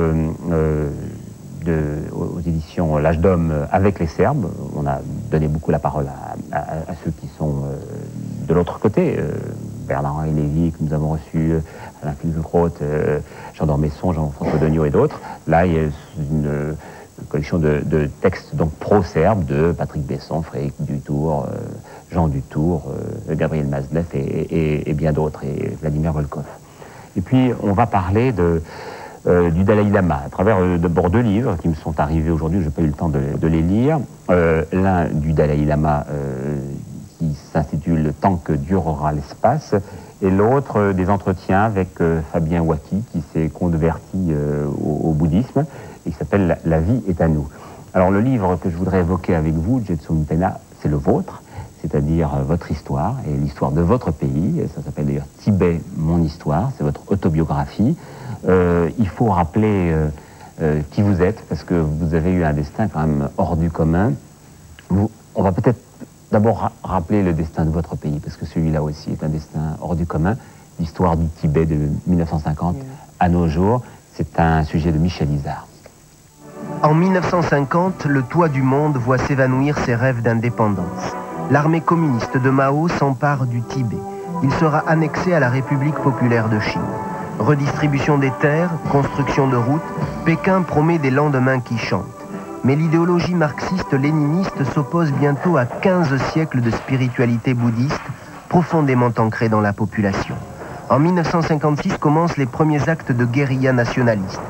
aux éditions L'Âge d'Homme avec les Serbes. On a donné beaucoup la parole à ceux qui sont de l'autre côté. Bernard-Henri Lévy, que nous avons reçu, Alain Finkielkraut, Jean d'Ormesson, Jean-François Degnaud et d'autres. Là, il y a une collection de textes donc pro-serbes de Patrick Besson, Frédéric Dutour, Jean Dutour, Gabriel Mazlev et bien d'autres, et Vladimir Volkov. Et puis, on va parler du Dalai Lama, à travers d'abord 2 livres qui me sont arrivés aujourd'hui, je n'ai pas eu le temps de les lire. L'un du Dalai Lama qui s'intitule « Tant que durera l'espace », et l'autre des entretiens avec Fabien Waki, qui s'est converti au bouddhisme, et qui s'appelle « La vie est à nous ». Alors le livre que je voudrais évoquer avec vous, Jetsun Pena, c'est le vôtre, c'est-à-dire votre histoire et l'histoire de votre pays. Et ça s'appelle d'ailleurs Tibet, mon histoire, c'est votre autobiographie. Il faut rappeler qui vous êtes, parce que vous avez eu un destin quand même hors du commun. On va peut-être d'abord rappeler le destin de votre pays, parce que celui-là aussi est un destin hors du commun. L'histoire du Tibet de 1950 à nos jours, c'est un sujet de Michel Izard. En 1950, le toit du monde voit s'évanouir ses rêves d'indépendance. L'armée communiste de Mao s'empare du Tibet. Il sera annexé à la République populaire de Chine. Redistribution des terres, construction de routes, Pékin promet des lendemains qui chantent. Mais l'idéologie marxiste-léniniste s'oppose bientôt à 15 siècles de spiritualité bouddhiste profondément ancrée dans la population. En 1956 commencent les premiers actes de guérilla nationaliste.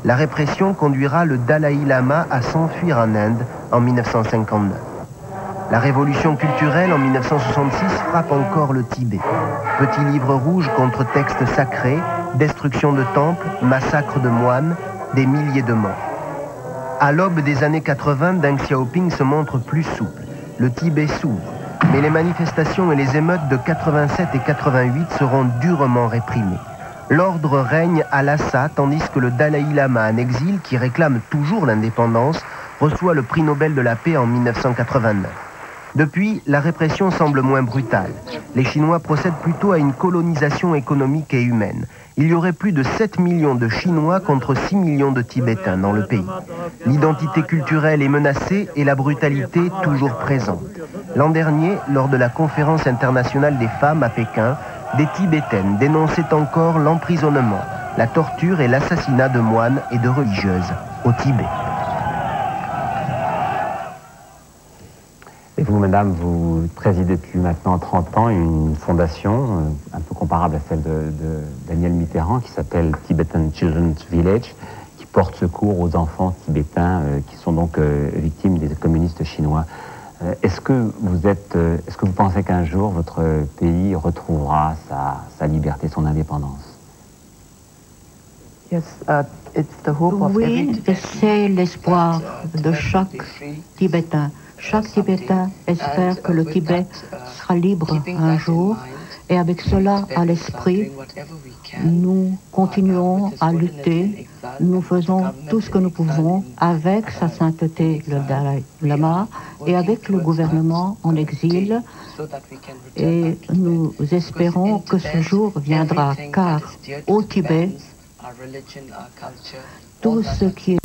La répression conduira le Dalai Lama à s'enfuir en Inde en 1959. La révolution culturelle en 1966 frappe encore le Tibet. Petit livre rouge contre textes sacrés, destruction de temples, massacre de moines, des milliers de morts. À l'aube des années 80, Deng Xiaoping se montre plus souple. Le Tibet s'ouvre, mais les manifestations et les émeutes de 87 et 88 seront durement réprimées. L'ordre règne à Lhasa, tandis que le Dalai Lama en exil, qui réclame toujours l'indépendance, reçoit le prix Nobel de la paix en 1989. Depuis, la répression semble moins brutale. Les Chinois procèdent plutôt à une colonisation économique et humaine. Il y aurait plus de 7 millions de Chinois contre 6 millions de Tibétains dans le pays. L'identité culturelle est menacée et la brutalité toujours présente. L'an dernier, lors de la conférence internationale des femmes à Pékin, des Tibétaines dénonçaient encore l'emprisonnement, la torture et l'assassinat de moines et de religieuses au Tibet. Et vous, madame, vous présidez depuis maintenant 30 ans une fondation un peu comparable à celle de Daniel Mitterrand qui s'appelle Tibetan Children's Village, qui porte secours aux enfants tibétains qui sont donc victimes des communistes chinois. Est-ce que vous pensez qu'un jour votre pays retrouvera sa liberté, son indépendance? Oui, c'est l'espoir de chaque Tibétain. Chaque Tibétain espère que le Tibet sera libre un jour, et avec cela à l'esprit, nous continuons à lutter, nous faisons tout ce que nous pouvons avec sa sainteté le Dalai Lama et avec le gouvernement en exil, et nous espérons que ce jour viendra, car au Tibet, tout ce qui est